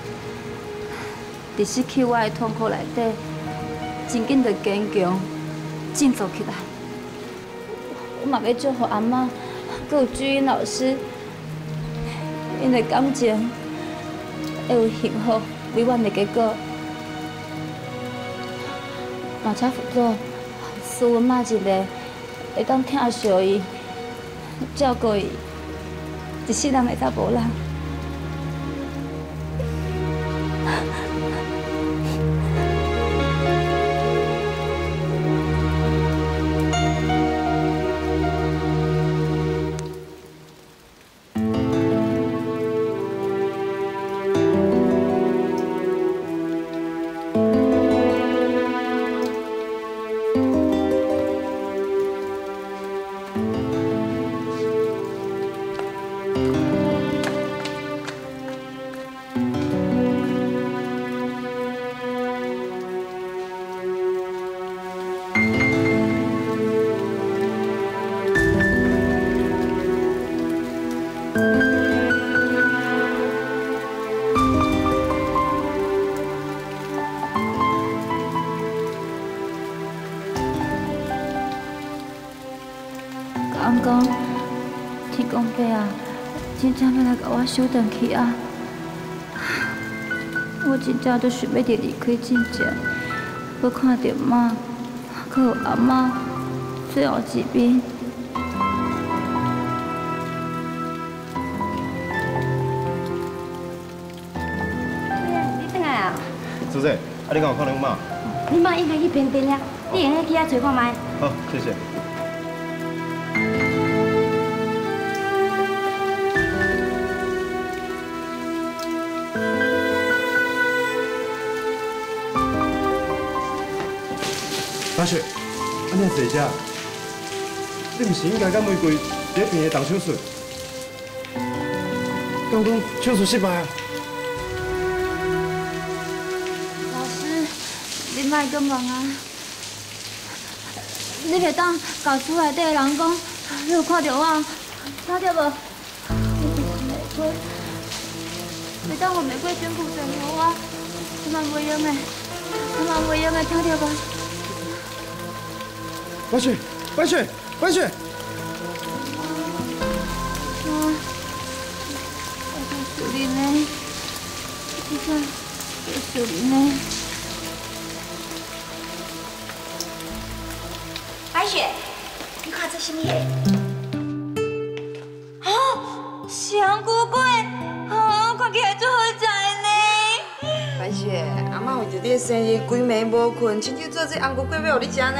伫失去我的痛苦内底，真紧就坚强，振作起来。我嘛要祝福阿嬷，佮有朱茵老师，因的感情会有幸福美满的结果。嘛请佛祖赐阮妈一个会当疼惜伊、照顾伊，一世人会当无人。翁讲，天公伯啊，真正要来甲我收回去啊！我真正都想要伫离开之前，要看到妈，还有阿妈最后一面。 你转来啊？ 主任，啊，你敢有看到妈？ 你妈应该去偏店了，你用去遐找看卖。 好，谢谢。阿雪，安尼坐遮，你毋是应该甲玫瑰在边个动手术？刚讲手术失败啊？ 老师，你莫阁问啊！你袂当甲厝内底的人讲，你有看到我，听到无？你就是玫瑰，袂当互玫瑰全部传给我，千万袂用的，千万袂用的，听到无？ 白雪，白雪，白雪！ 啊，我在树林呢，你看，在树林呢。 白雪，你看这什么嘢？ 啊，香菇粿，啊，看起来最好食的呢。 白雪，阿妈为着你的生日，规暝无困，亲手做这红菇粿要互你食呢。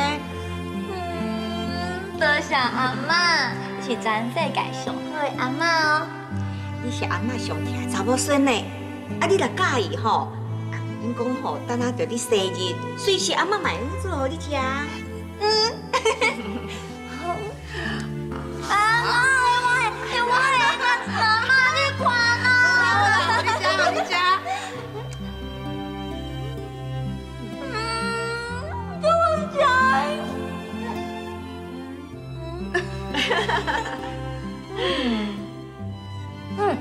多谢阿嬷，是全世界上好的阿嬷哦。 你是阿嬷上疼的查某孙呢，啊，你若介意吼，啊，恁讲吼，等下着你生日，随时阿嬷买做互你食。嗯。 阿嬷，我的，我的，妈妈你看啦。 你食，互你食。 嗯，这么香。 嗯嗯，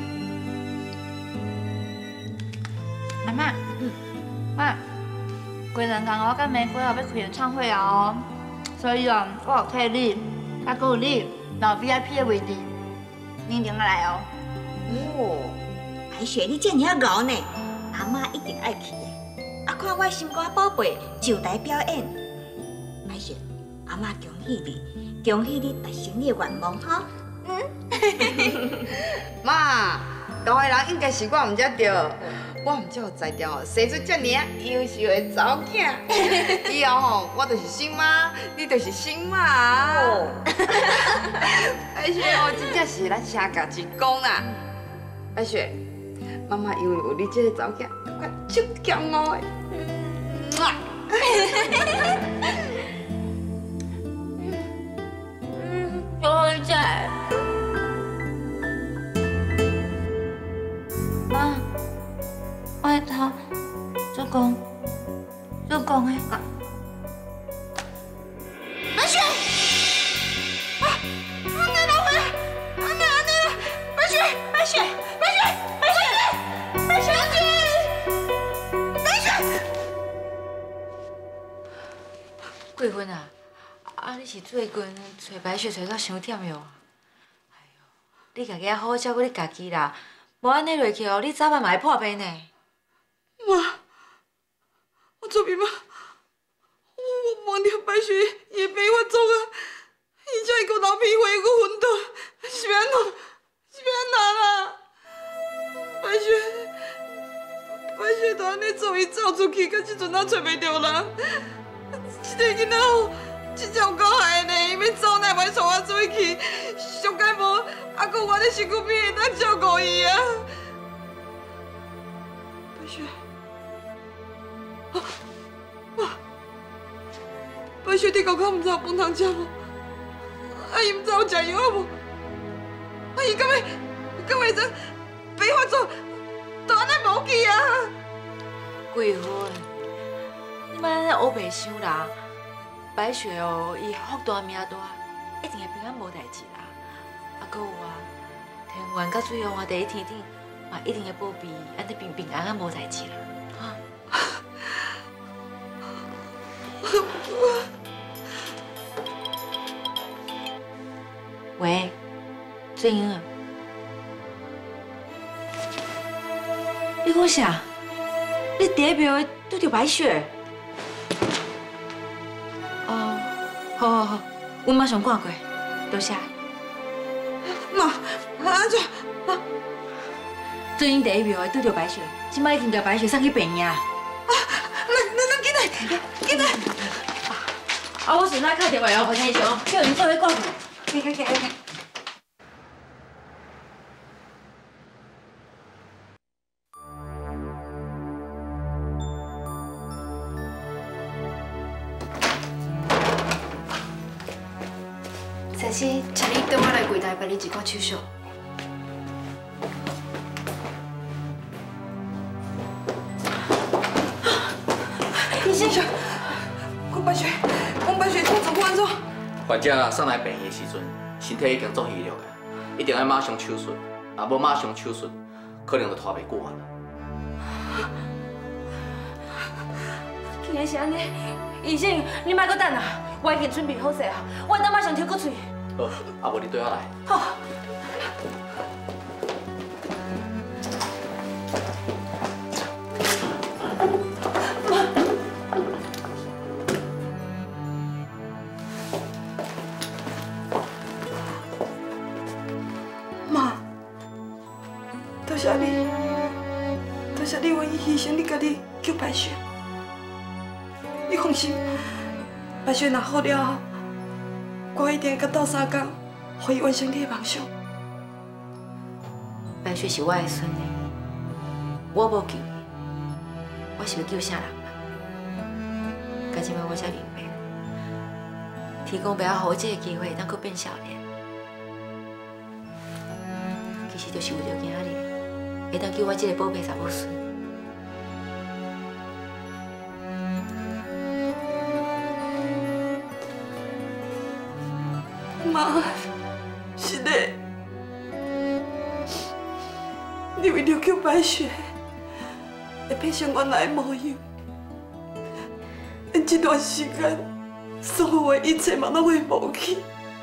阿嬷，嗯，妈，规两天我甲玫瑰要开演唱会啊哦，所以啊，我有替你，还佫有你留 V I P 的位置，你一定要来哦。 哦，白雪，你这么啊牛呢？阿嬷一定爱去的。啊，看我心肝宝贝就台表演，白雪，阿嬷恭喜你，恭喜你达成你的愿望哈。嗯。 妈，交的人应该是我毋才对，我毋才有才调生出遮尔啊优秀的查某囝。以后吼，我就是新妈，你就是新妈。哦。白雪哦，真正是咱城家之光啦。白雪，妈妈因为有你这个查某囝，感觉足骄傲的。 嗯，多好食。妈，我的头，做工，做工的。 桂芬啊，啊你是最近找白雪找到伤忝哟。哎呦，你家己好好照顾你家己啦，无安尼落去哦，你早晚嘛会破病呢。 妈，我做咩嘛？我忘掉白雪也被我做啊，伊才会搁流鼻血，搁昏倒，是要安怎？是要安怎啦？白雪，白雪都安尼做，伊走出去，到即阵还找袂着人。这个囡仔哦，真正有够害呢！伊要走，哪会带我出去？上解无，还搁有我咧身躯边会当照顾伊啊！白雪，啊，妈，白雪，你高考毋知有饭通食无？啊，伊毋知有食药啊无？啊，伊敢会敢会当白发作，都安尼无去啊？ 桂芬，你莫安尼乌白想啦。白雪哦，伊福大命大，一定会平安无代志啦。啊，搁有啊，天元甲水王啊，第一天顶嘛一定会保庇，安尼平平安安无代志啦。哈。喂，醉英啊，你讲啥？你第一庙拄着白雪？哦，好好好，阮马上赶过，多谢。 妈，安怎？啊， 最近第一庙拄着白雪，即摆已经甲白雪送去病院。啊， 咱咱咱紧来，紧来！ 啊，我顺仔敲电话哦，互天祥，叫人做伙赶过。去去去去。 先生，请你跟我来柜台办理一挂手续。 医生，我白雪，我白雪怎怎安怎？ 患者送来病院的时阵，身体已经足虚弱啊，一定要马上手术。若无马上手术，可能就拖袂久啊。 竟然是安尼，医生，你莫搁等啊，我已经准备好势啊，我等马上抽骨髓。 好，啊无你对我来。 好。 妈，多谢你，多谢你愿意牺牲你家己救白雪。你放心，白雪若好了后，我一定甲斗相共，互伊完成你的梦想。 白雪是我的孙女，我无救伊，我是要救啥人啊？到即摆我才明白，天公伯互我这个机会，当搁变少年，其实就是为着今日会当救我这个宝贝查某孙。 妈，是的，你为了救白雪，会变成原来的模样。但这段时间，所有的一切嘛拢会忘记。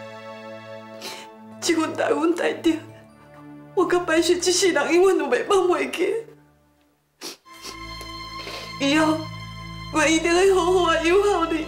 这份大恩大德，我甲白雪这世人永远都袂忘袂记。以后，我一定会好好的友好你。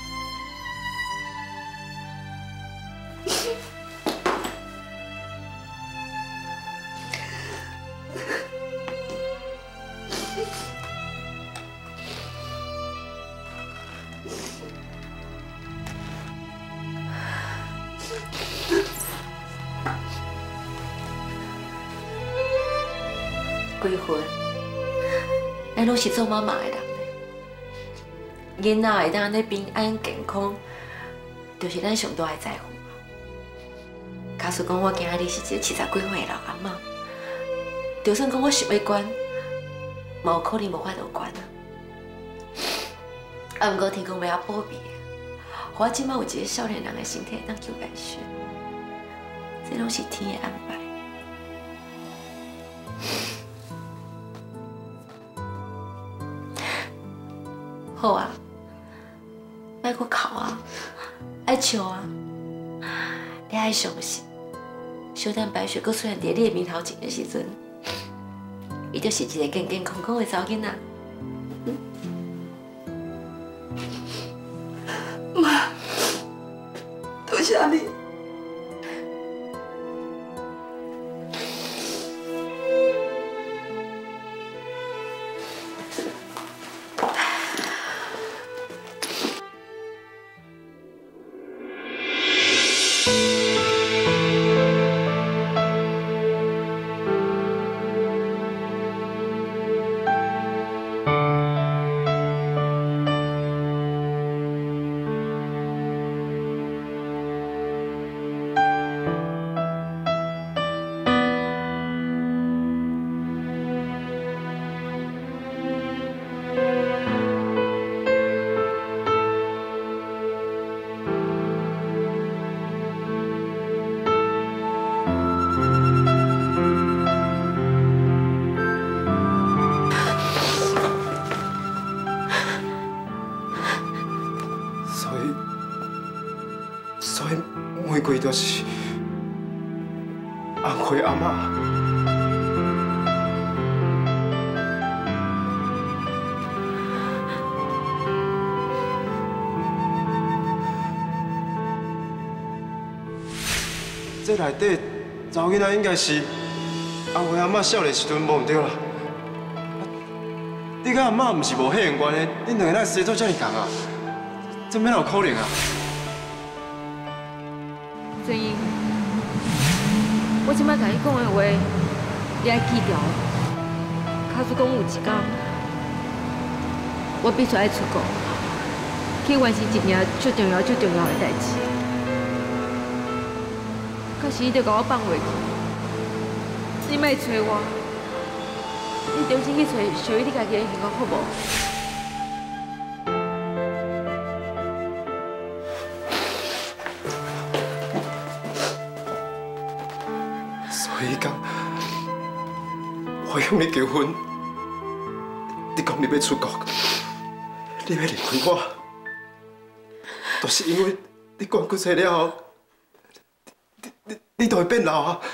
归魂，咱拢是做妈妈的人，囡仔会当安尼平安健康，就是咱上大的在乎。假使讲我今日是一个七十几岁的老阿嬷，就算讲我想要管，嘛有可能无法度管啊。啊，不过天公要保庇，我即摆有一个少年人的身体当救白雪，这拢是天的安排。好啊，莫搁哭啊！ 笑啊！你爱相信，小等白雪搁出现伫你的面头前的时阵，伊就是一个健健康康的查囡仔。妈，多谢你。 玫瑰就是安徽阿嬷。这内底查某囡仔应该是安徽阿嬷少年时阵无毋对啦。你甲阿嬷毋是无血缘关系，恁两个哪生做遮尔共啊？这哪有可能啊？ 正英，我即摆甲你讲的话，你爱记牢。假使讲有一天，我必须爱出国，去完成一件最重要、最重要的代志。到时你就甲我放回去，你莫找我，你重新去找属于你家己的幸福，好无？ 你讲，我向你求婚，你讲你要出国，你要离开我，都是因为你管几岁了后，你你你都会变老啊！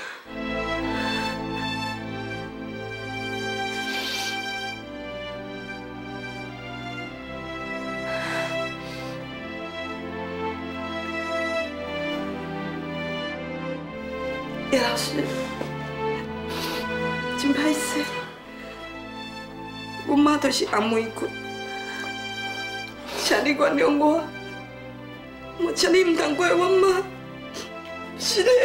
叶老师。 真歹势，阮妈就是红玫瑰，请你原谅我，我请你唔通怪阮妈，是的。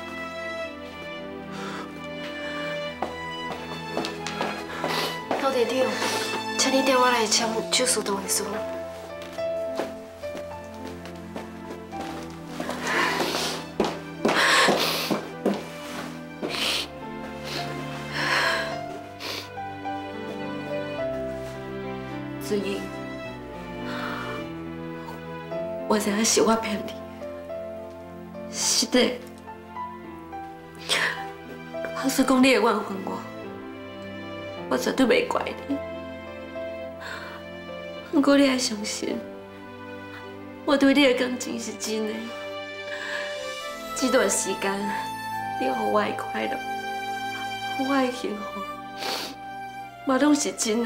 老弟弟，请你带我来签手术同意书。 子英，我知影是我骗你，是的。老实讲，你会怨恨我，我绝对袂怪你。不过你要相信，我对你的感情是真的。这段时间，你予我的快乐，予我的幸福，嘛拢是真的。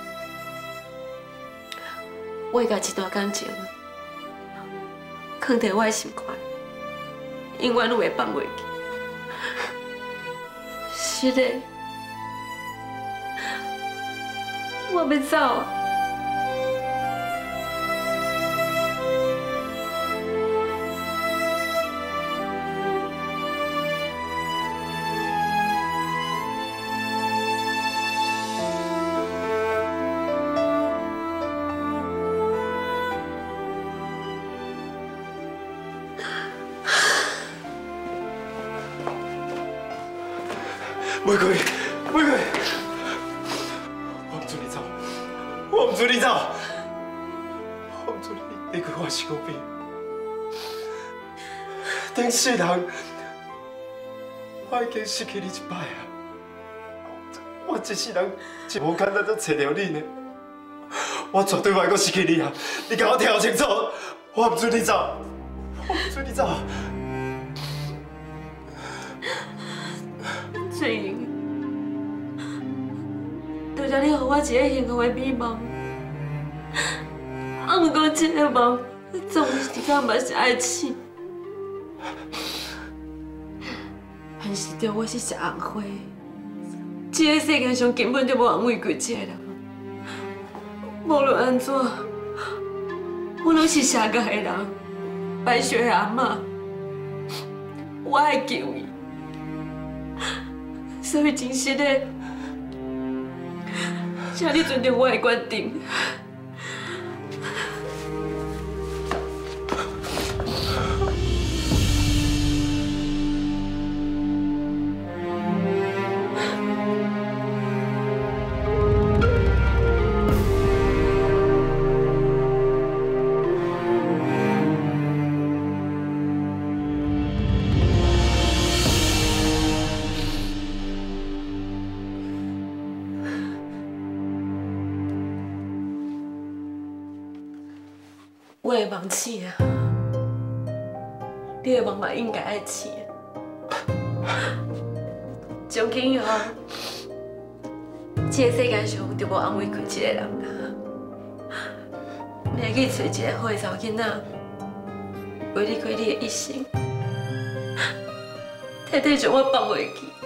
我会把这段感情放在我的心坎，永远都袂放袂记。是的，我要走啊！ 玫瑰，玫瑰，我唔准你走，我唔准你走，我唔准你离开我身边。顶世人，我已经失去你一摆啊！我一世人就无简单才找到你呢，我绝对袂阁失去你啊！你甲我听清楚，我唔准你走，我准你走。 翠英，多谢你给我一个幸福的美梦。啊，不过这个梦总是敢嘛是爱醒。现实中我是谢红花，这个世界上根本就无安慰过这个人。无论安怎，我拢是谢家的人，白雪的阿嬷，我爱救伊。 所以真实的，请你尊重我的决定。我会忘记啊，你的梦嘛应该爱醒。从今以后，这个世界上就无安慰过一个人啦。你会去找一个好的查某囡仔，陪你过你的一生，太太将我放袂记。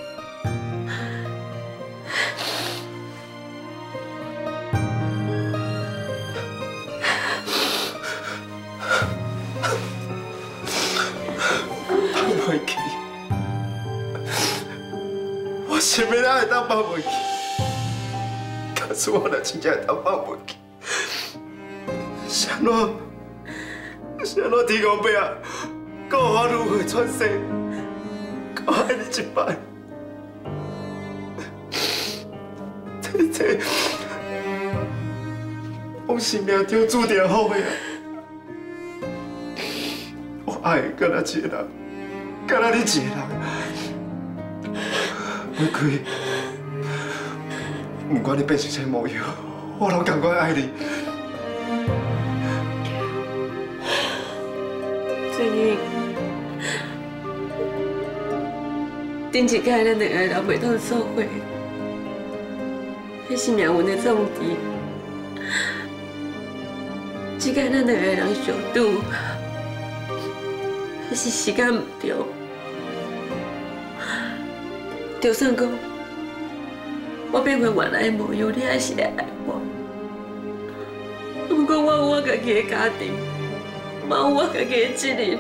我想要哪会当放袂记？可是我若真正会当放袂记，是安怎？是安怎天公伯啊，搁予我如回转世，搁爱你一摆？这这，我是命中注定好的啊！我爱的敢若一个人，敢若你一个人。 玫瑰，不管你变成啥模样，我拢同款爱你。 最近，顶一届咱两个人袂当做伙，迄是命运的总治。这届咱两个人相拄，迄是时间唔对。 就算讲我变回原来的模样，你还是会爱我。不过我有我家己的家庭，嘛有我家己的责任，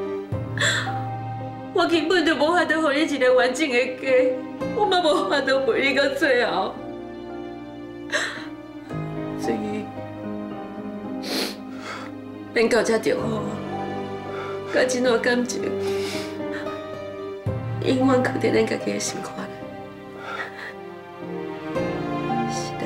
我根本就无法度给你一个完整的家，我嘛无法度陪你到最后。所以，免到这就好，甲这段感情。 永远靠在咱家己的心肝。是的。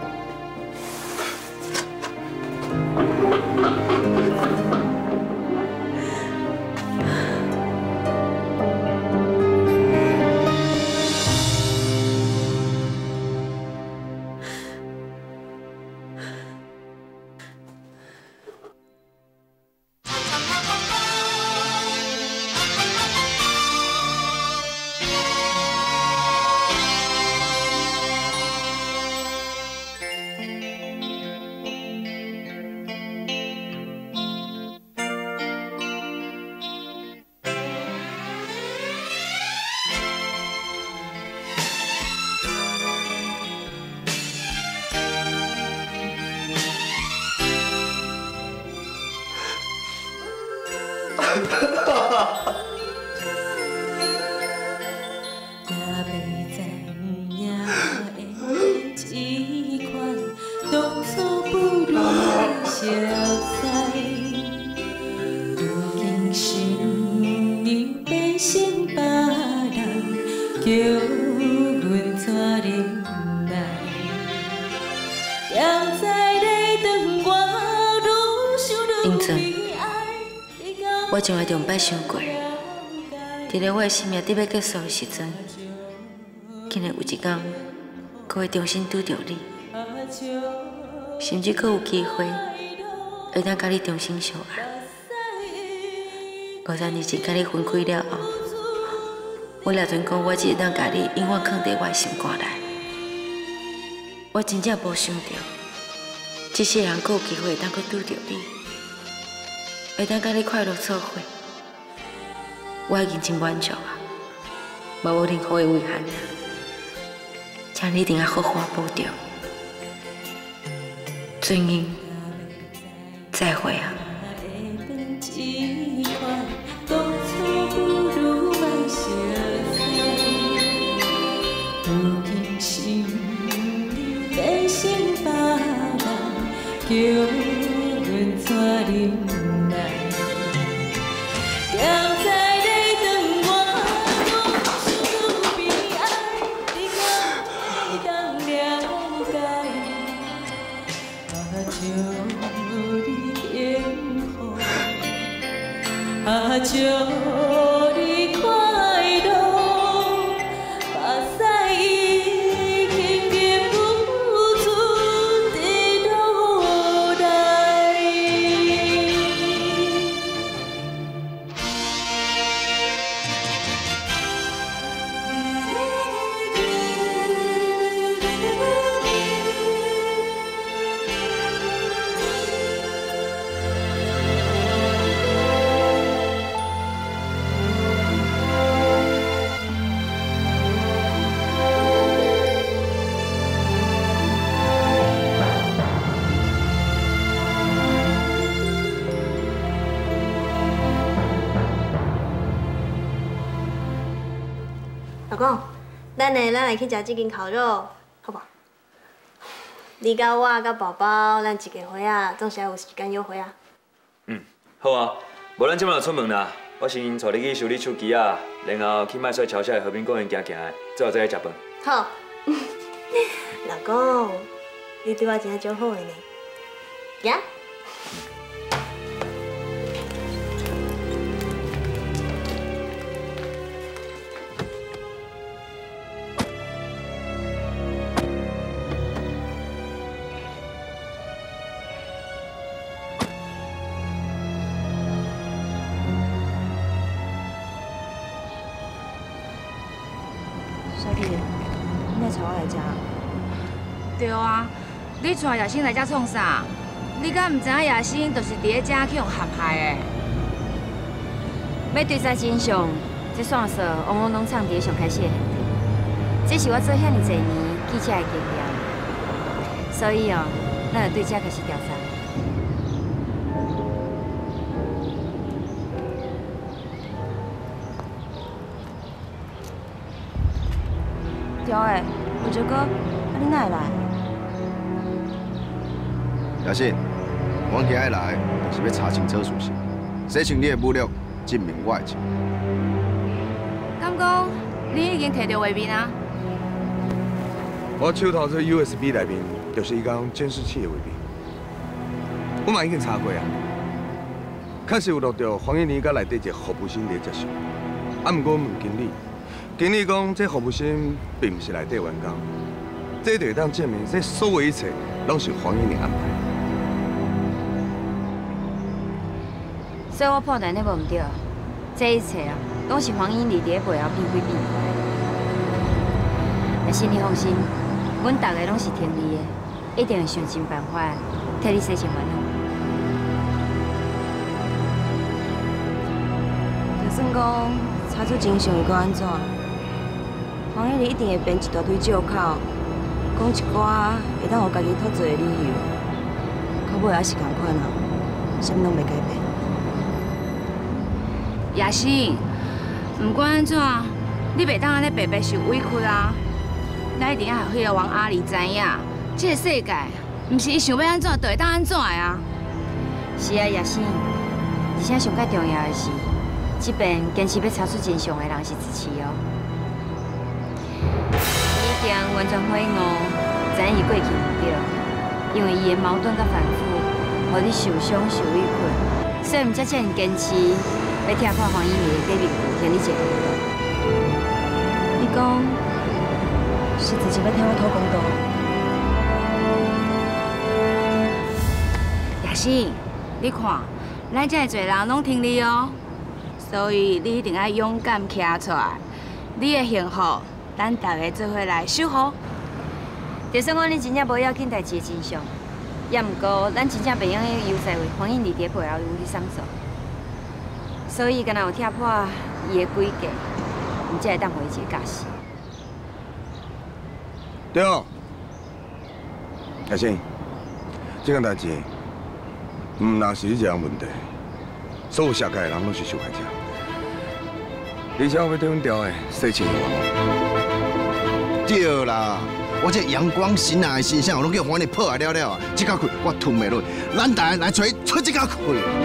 英尊，我从来就唔捌想过，伫咧我的生命伫要结束的时阵，竟然有一天，佫会重新拄着你，甚至佫有机会会当甲你重新相爱。 无三年前甲你分开了后，我了阵讲，我只会当甲你永远藏伫我的心肝内。我真正无想到，这世人阁有机会当阁拄着你，会当甲你快乐做伙。我已经真满足啊，无有任何的遗憾。请你一定要好好保重。尊英，再会啊。叫阮怎忍耐？站在你等我，我想悲哀，你可会当了解？啊，祝你幸福，啊，祝你快乐，把赛已经结不。 老公，等下咱来去食这间烤肉，好不？你甲我甲宝宝，咱一家伙仔总是要有时间约会啊。 嗯，好啊，无咱即摆就出门啦。我先带你去修理手机啊，然后去麦帅桥下的和平公园行行的，最后再来食饭。 好。老公，你对我真正足好的呢。行。 带我来遮。对啊，你带叶生来遮创啥？你敢唔知影叶生就是伫咧遮去用陷害的？要对在真相，这线索往往拢藏伫上开始的现场。这是我做遐尼侪年记者的经验，所以哦，咱就对遮开始调查。 对诶，有一哥，啊你哪会来？ 叶信，我今日来就是要查清楚事实，洗清你的武力，证明我的错。 敢讲你已经摕到画面啊？ 我手头这 U S B 内面就是一张监视器的画面，我嘛已经查过啊，确实有录到黄燕妮甲内底一个服务生在接受，啊，不过我问经理。 经理讲，这服务生并不是内底员工，这就会当证明这所有一切拢是黄燕玲安排。 所以我判断你无唔对，这一切啊，拢是黄燕玲伫咧背后变鬼变怪。但是你放心，阮大家拢是听你的，一定会想尽办法替你洗清冤枉。 就算讲查出真相，会安怎？ 黄燕玲一定会编一大堆借口，讲一寡会当互家己脱罪的理由，到尾也是同款啊，啥物拢袂改变。 叶生，不管安怎，你袂当安尼白白受委屈啊！咱一定要互迄个王阿丽知影，这个世界，毋是伊想要安怎就会当安怎的啊！是啊，叶生，而且上较重要的是，这边坚持要查出真相的人是自己哦。 已经完全反映哦，知影伊过去唔对，因为伊的矛盾甲反复，互你受伤受委屈，所以毋才这样坚持要踢破黄燕妮的底面具，跟你一个公道。 你讲是自己要替我讨公道？ 叶生，你看，咱遮个侪人拢听你哦， 所以你一定要勇敢站出来。你的幸福，咱大家做伙来守护。就算讲你真正无要紧代志的真相，也毋过咱真正培养的优势为黄英丽伫背后有去上诉，所以敢若有踢破伊的规矩，毋才会当互伊一个假死。 对哦，阿生，这件代志毋若是你一个人问题，所有社会的人拢是受害者。而且我要对阮调的事情有完。 对啦。 我这阳光神啊的形象，我拢叫还你破坏了了啊！这家气我吞袂落，咱大家来找出这家气。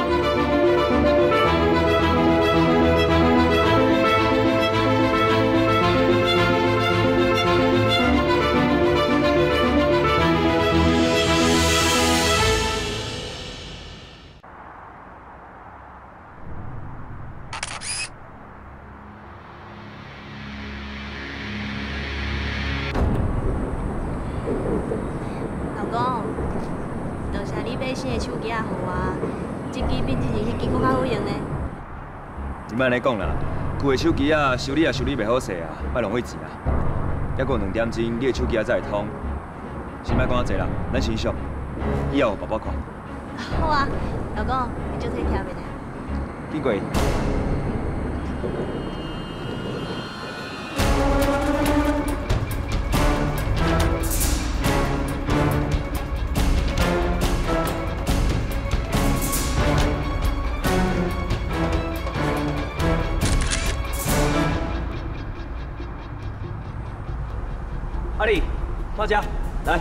你莫安尼讲啦，旧的手机啊，修理也修理袂好势啊，莫浪费钱啊。还阁两点钟，你的手机啊才会通。先莫讲啊济啦，咱先上，以后爸爸看。 好啊，老公，你就这条袂呢？ 见过。阿丽，到家，来。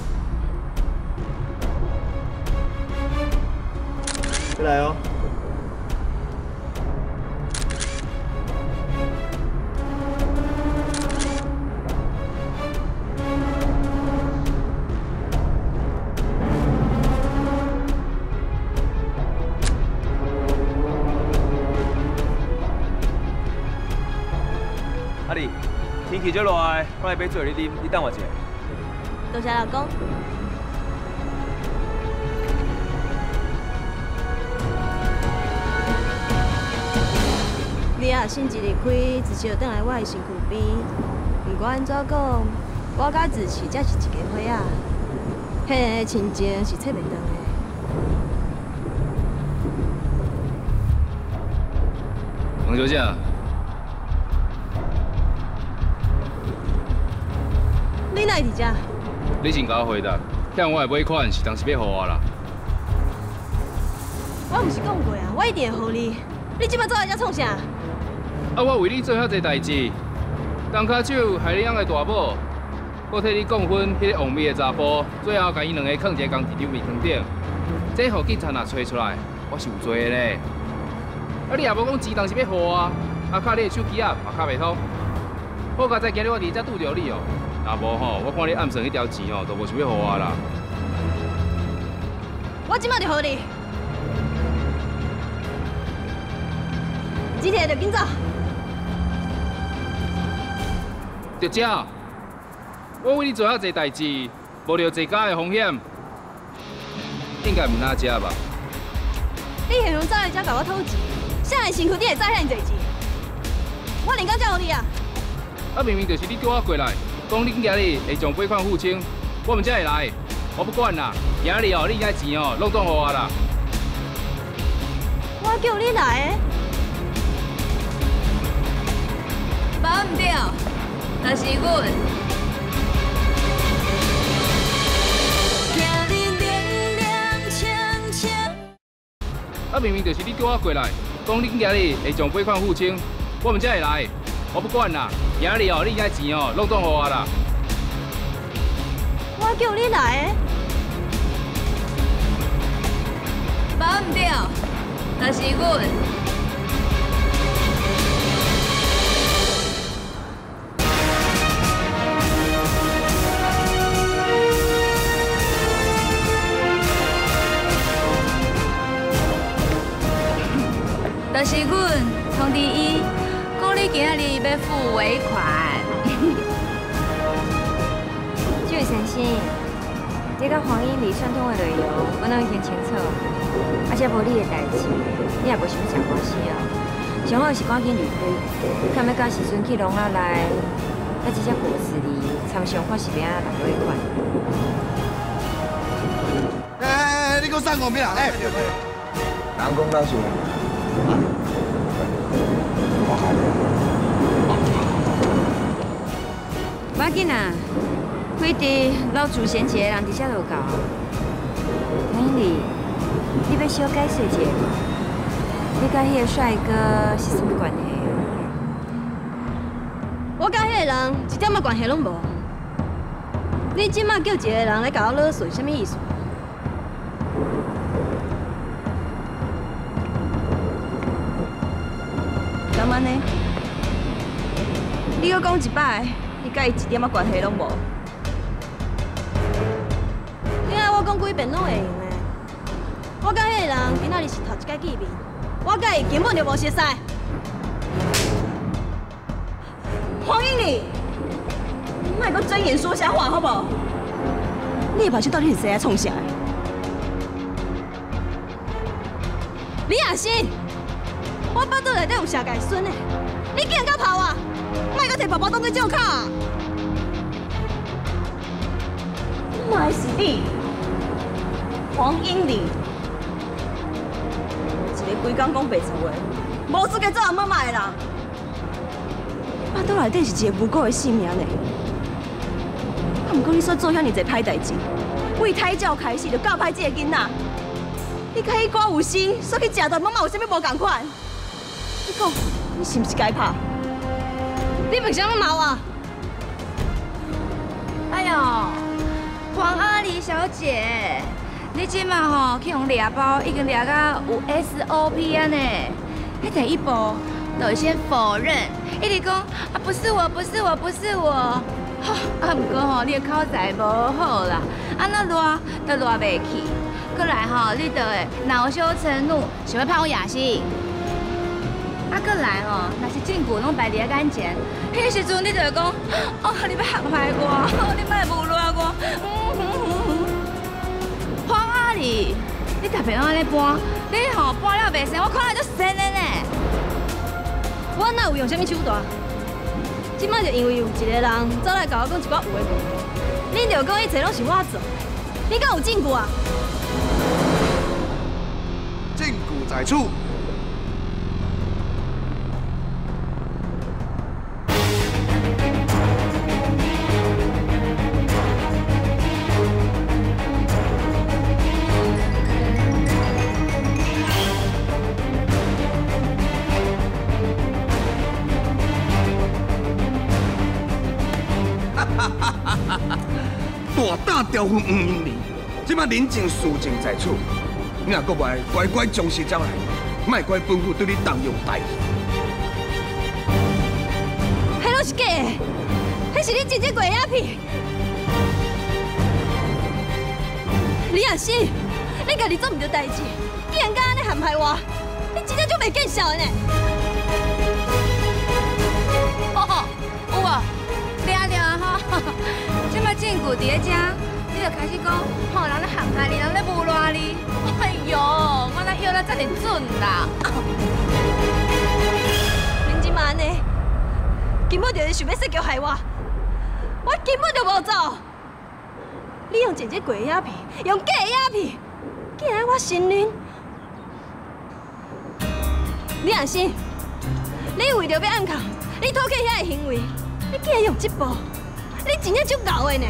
再来哦。阿丽。 天气热落来，我来买水你啉，你等我一下。 多谢老公。你啊，心一离开，自就倒来我的身躯边。不管安怎讲，我甲自持才是一家伙仔。迄个亲情是找袂到的。 王小姐。 你哪会伫遮？ 你先甲我回答，向我的尾款是当时要予我啦。 我毋是讲过啊，我一定会予你。你即摆做来遮创啥？ 啊，我为你做遐济代志，东骹手害你翁的大某，我替你讲婚，迄个王美的查甫，最后甲伊两个放一个工地场面床顶，这互警察若找出来，我是有罪的咧。啊，你也无讲钱当时要予我，啊，卡你的手机啊，嘛卡袂通。好佳哉今日我伫遮拄着你哦。 若无吼，我看你暗算迄条钱哦，都无想要予我啦。 我即摆就予你，钱摕就紧走。 小姐，我为你做遐济代志，冒着坐假的风险，应该毋哪遮吧？ 你现在走来遮甲我讨钱，啥个身躯你会知遐尼济钱？我连到遮予你啊！ 啊，明明就是你叫我过来。 讲你今日会将尾款付清，我们才会来。我不管啦，今日哦，你遐钱哦，拢当予我啦。 我叫你来的， 保唔对，那是阮。 啊，明明就是你叫我过来，讲你今日会将尾款付清，我们才会来。我不管啦。 今日哦，你遐钱哦，拢当予我啦。 我叫你来的， 保唔对，那是阮。但是阮通知伊。 讲你今日要付尾款， 这位先生，这甲黄英丽串通的内容，我拢已经清楚，而且无你的代志，你也无想想关系哦。 上好是赶紧离开，看要到时阵去笼仔内，甲这只果子里参详看是要安怎落款。 哎哎哎，你给我上我面啊！哎， 人讲咱是，我看无要紧啊，快滴老祖先节人伫遮就到。美丽，你要小解释一下吗？你甲迄个帅哥是什么关系？ 我甲迄个人一点仔关系拢无。你即马叫一个人来甲我勒索，什么意思？干嘛呢？你搁讲一摆，你甲伊一点仔关系拢无？你爱我讲几遍拢会用的。我甲迄个人今仔日是头一摆见面，我甲伊根本就无熟识。黄英丽，你莫搁睁眼说瞎话好不好？你的目睭到底是谁来创啥的？李雅欣，我巴肚内底有下界孙的，你竟然敢跑啊！莫搁摕爸爸当作借口啊！莫是你，黄英丽，一个规工讲白话，无资格做阿妈妈的人。巴肚内底是一个无辜的性命呢。啊，不过你煞做遐尔侪歹代志，为胎教开始就教歹这个囡仔。你甲迄寡有心，煞去食到妈妈有啥物无共款？你讲，你是毋是该拍？你凭啥要骂我？ 哎呦，黄阿丽小姐，你即马吼去用掠包，已经掠到有 S O P 啊呢。迄第一步，就会先否认，一直讲啊不是我，不是我，不是我。吼，啊不过吼，你的口才无好啦，安那赖都赖袂去。过来吼，你就会恼羞成怒，想要拍我雅欣。啊，过来吼，若是禁锢拢摆伫眼前，迄时阵你就会讲，哦，你要陷害我，你莫侮辱我。嗯嗯嗯嗯。黄阿丽，你特别拢安尼搬，你吼搬了袂成，我看来就神的呢。 我哪有用啥物手段？即摆就因为有一个人走来甲我讲一寡有诶无，恁就讲一切拢是我做，你敢有证据啊？ 证据在处。 大胆刁分黄英丽，即摆人证事证在处，你若搁袂乖乖从实招来，莫怪本府对你动用大义。 迄拢是假的，迄是你真正过鸦片。李雅欣，你家己做唔对代志，竟然敢安尼陷害我，你真正就袂见笑的呢。 哦，有无？抓着啊吼！即摆证据伫咧遮，你就开始讲，吼人咧陷害你，人咧侮辱你。哎呦，我哪晓得遮尔准啦！ 恁即马安尼，根本就是想要设局害我，我根本就无做。你用真正过鸦片，用假的鸦片，竟然我承认。李雅欣，你为着要暗藏你偷窃遐个行为，你竟然用这步，你真正足牛的呢！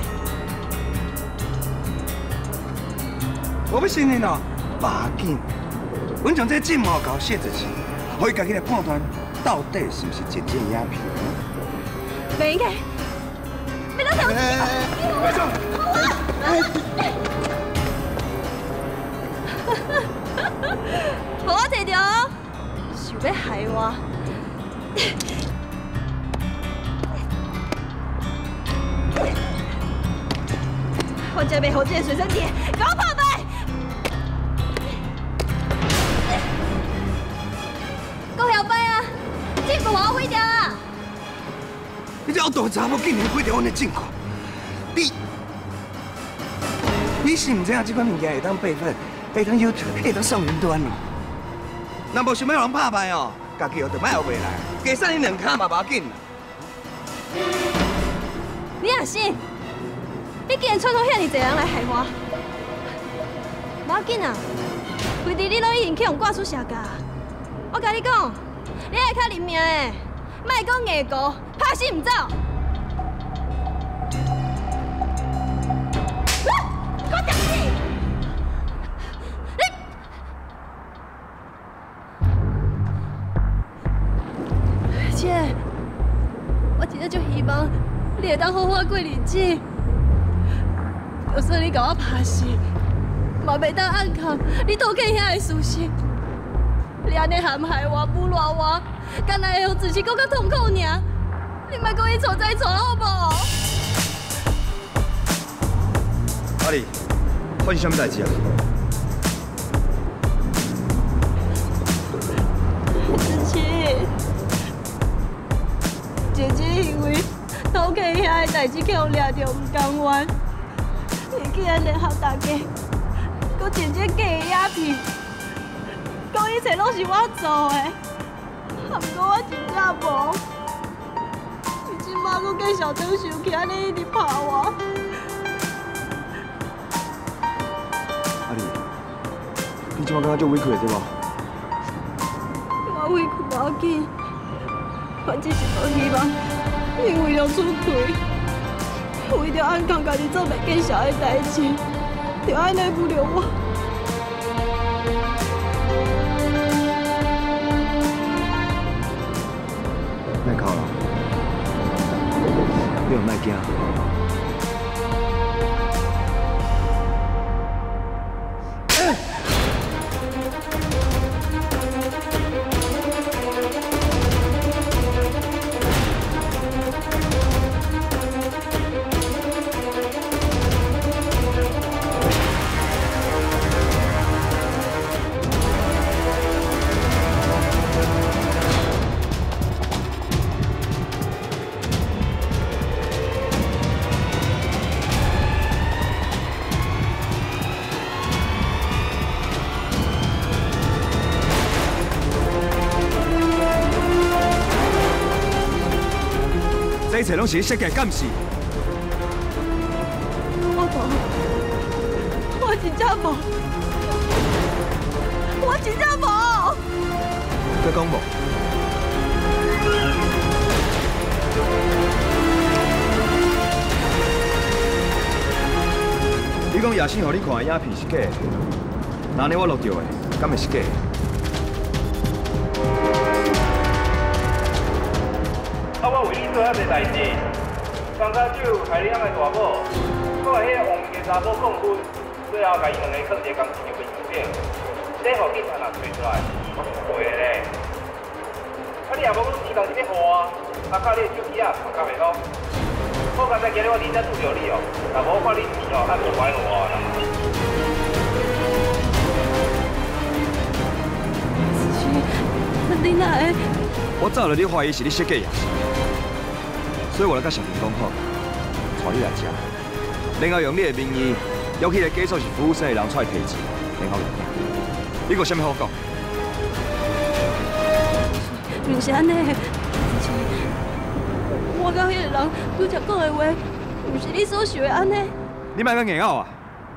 我要承认哦，不要紧，阮从这证物搞写一次，可以家己来判断，到底是不是真正鸦片。 袂应该，别当头！ 别走！ 我摕着，想要害我。我才袂互这个随身碟给我拍败！够晓摆啊！证据我毁掉啊！ 你这恶毒查某竟然毁掉阮的证据，你你是唔知影这款物件会当备份，会当 YouTube， 会当上云端哦？若无想要人拍败哦， 家己学着莫学袂来，加送你两骹嘛无要紧啦。 你也是，你竟然找到遐尼侪人来害我，无要紧啊！为伫你都已经去互挂出社家，我甲你讲，你爱较认命的，莫讲硬糊，拍死唔走。 姐，我真正就希望你会当好好过日子。就算你甲我拍死，嘛袂当暗藏你偷看遐的事实。你安尼陷害我、侮辱我，干那会让自己更较痛苦尔。你莫讲伊错再错好无？ 阿丽，发生什么代志啊？ 子琪。 姐姐因为偷看遐个代志，去互掠着，唔甘愿。伊竟然联合大家，搁真正假的鸦片，讲一切拢是我做的。啊，不过我真正无。伊即摆搁计小灯生气，安尼一直拍我。 阿丽，你即摆感觉足委屈的对无？ 我委屈无要紧。 我只是无希望，因为了出轨，为着暗扛家己做袂见效的代志，就安尼侮辱我。 莫哭啦，你莫惊。这一切拢是你设计的，敢是？ 我无，我真正无，我真正无。 再讲无？你讲夜星互你看的影片是假的，那呢我录到的，敢会是假的？ 啊！我为你做遐侪代志，刚早酒害你翁的大某，我甲迄个黄面查某讲分，最后甲伊两个放一个工钱就袂顶，这互警察若找出来，我是赔的咧。啊！你也无讲时间是要花，啊靠你的手机啊，嘛敢袂讲？我刚才今日我认真拄着你哦，若无我看你钱哦，还袂歪落我啦。 子琪，你哪会？ 我早就咧怀疑是你设计的。 所以我来甲小平讲好，带你来吃，然后用你的名义邀起来假作是服务生的人出来提钱，然后入境。你有啥物好讲？ 唔是安尼，我甲迄个人拄则讲的话，唔是你所想的安尼。 你莫讲硬拗啊！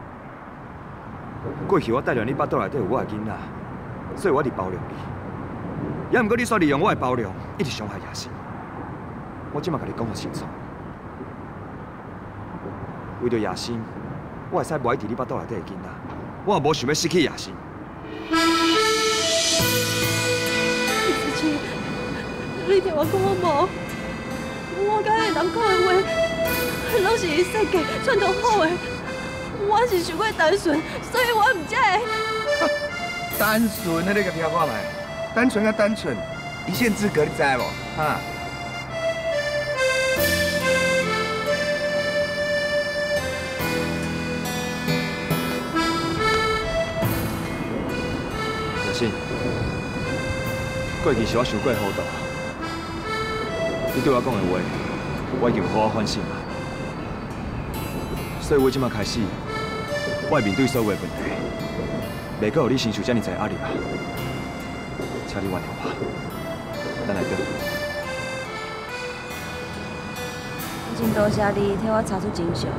过去我带着你腹肚内底有我的囡仔，所以我一直包容你。也毋过你煞利用我的包容，一直伤害野心。 我即马甲你讲好清楚，为着野心，我会使埋伫你腹肚内底的囡仔，我也无想要失去野心。 子琪，你听我讲无？我甲迄个人讲的话，拢是伊设计串通好的。我是想过单纯，所以我唔才会。 单纯，你个听看卖，单纯甲单纯，一线之隔，你知无？哈？ 信，过去是我想过好大，你对我讲的话，我已经好好反省了。所以我即马开始，我会面对所有的问题，袂阁让你承受这么多压力啊！请你原谅我。 等来叫。 真多谢你替我查出真相，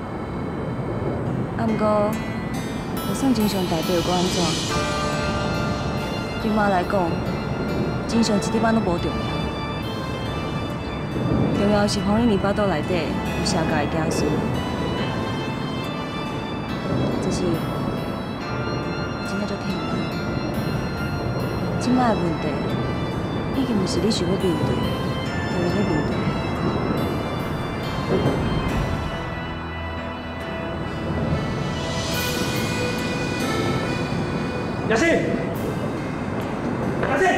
啊，毋过就算真相代表我安怎，对妈来讲，真相一滴仔都无重要。重要是黄英年巴肚内底有写家的家书，只是真正足忝啊。即摆的问题已经毋是你想要面对，就要去面对。 雅欣，雅欣，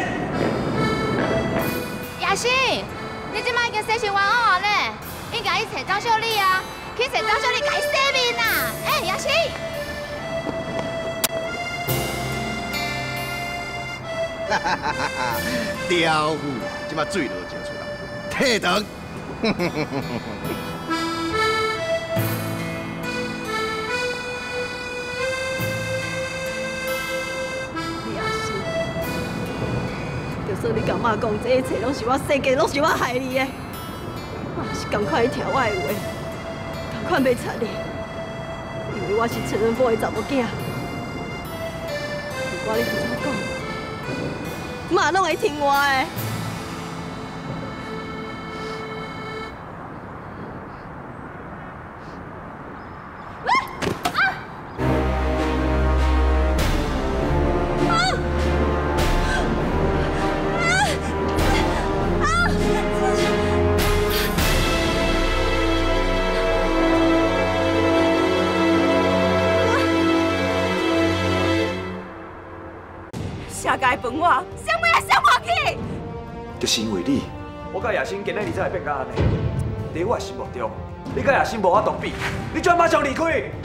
雅欣，你即摆已经洗成冤枉啊呢？应该去找张秀丽啊，去找张秀丽改洗面啊！哎，雅欣。 哈哈哈哈哈！刁妇，即摆水都蒸出来，退堂。 所以你甲妈讲，这一切拢是我世界，拢是我害你的。我也是赶快听我的话，赶快袂插你，因为我是陈仁甫的查某囝。不管你怎么讲，妈拢会听我的。 下界分我，想要来想我去。 就是因为你，我甲雅欣今日你才会变到安尼。在我的心目中，你甲雅欣无法度比，你就要马上离开。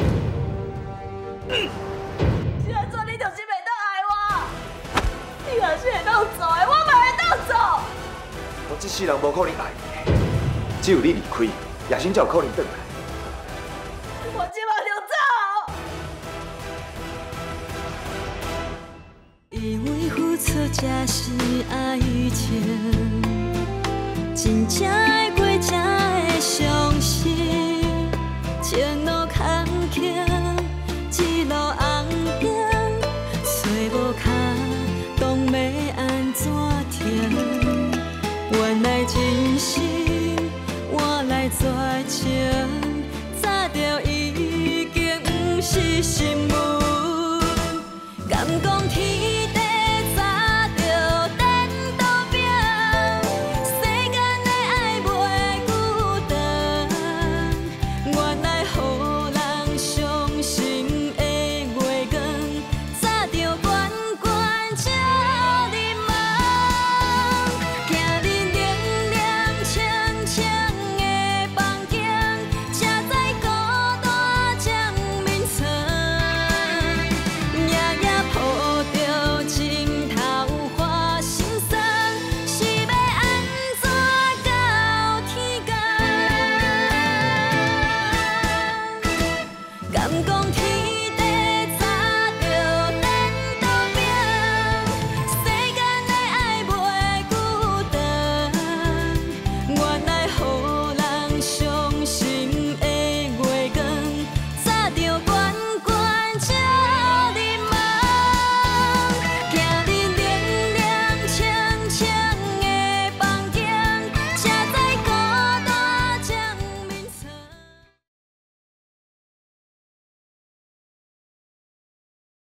既然做你就是袂当爱我，你若是会当走的，我嘛会当走。 我这世人无可能爱你的，只有你离开，雅欣才有可能回来。 我今晚就走。 以为付出才是爱情，真正爱过才会相信。前路坎坷，一路红灯，找无脚，当要安怎停？原来真心换来绝情，早就已经不是心。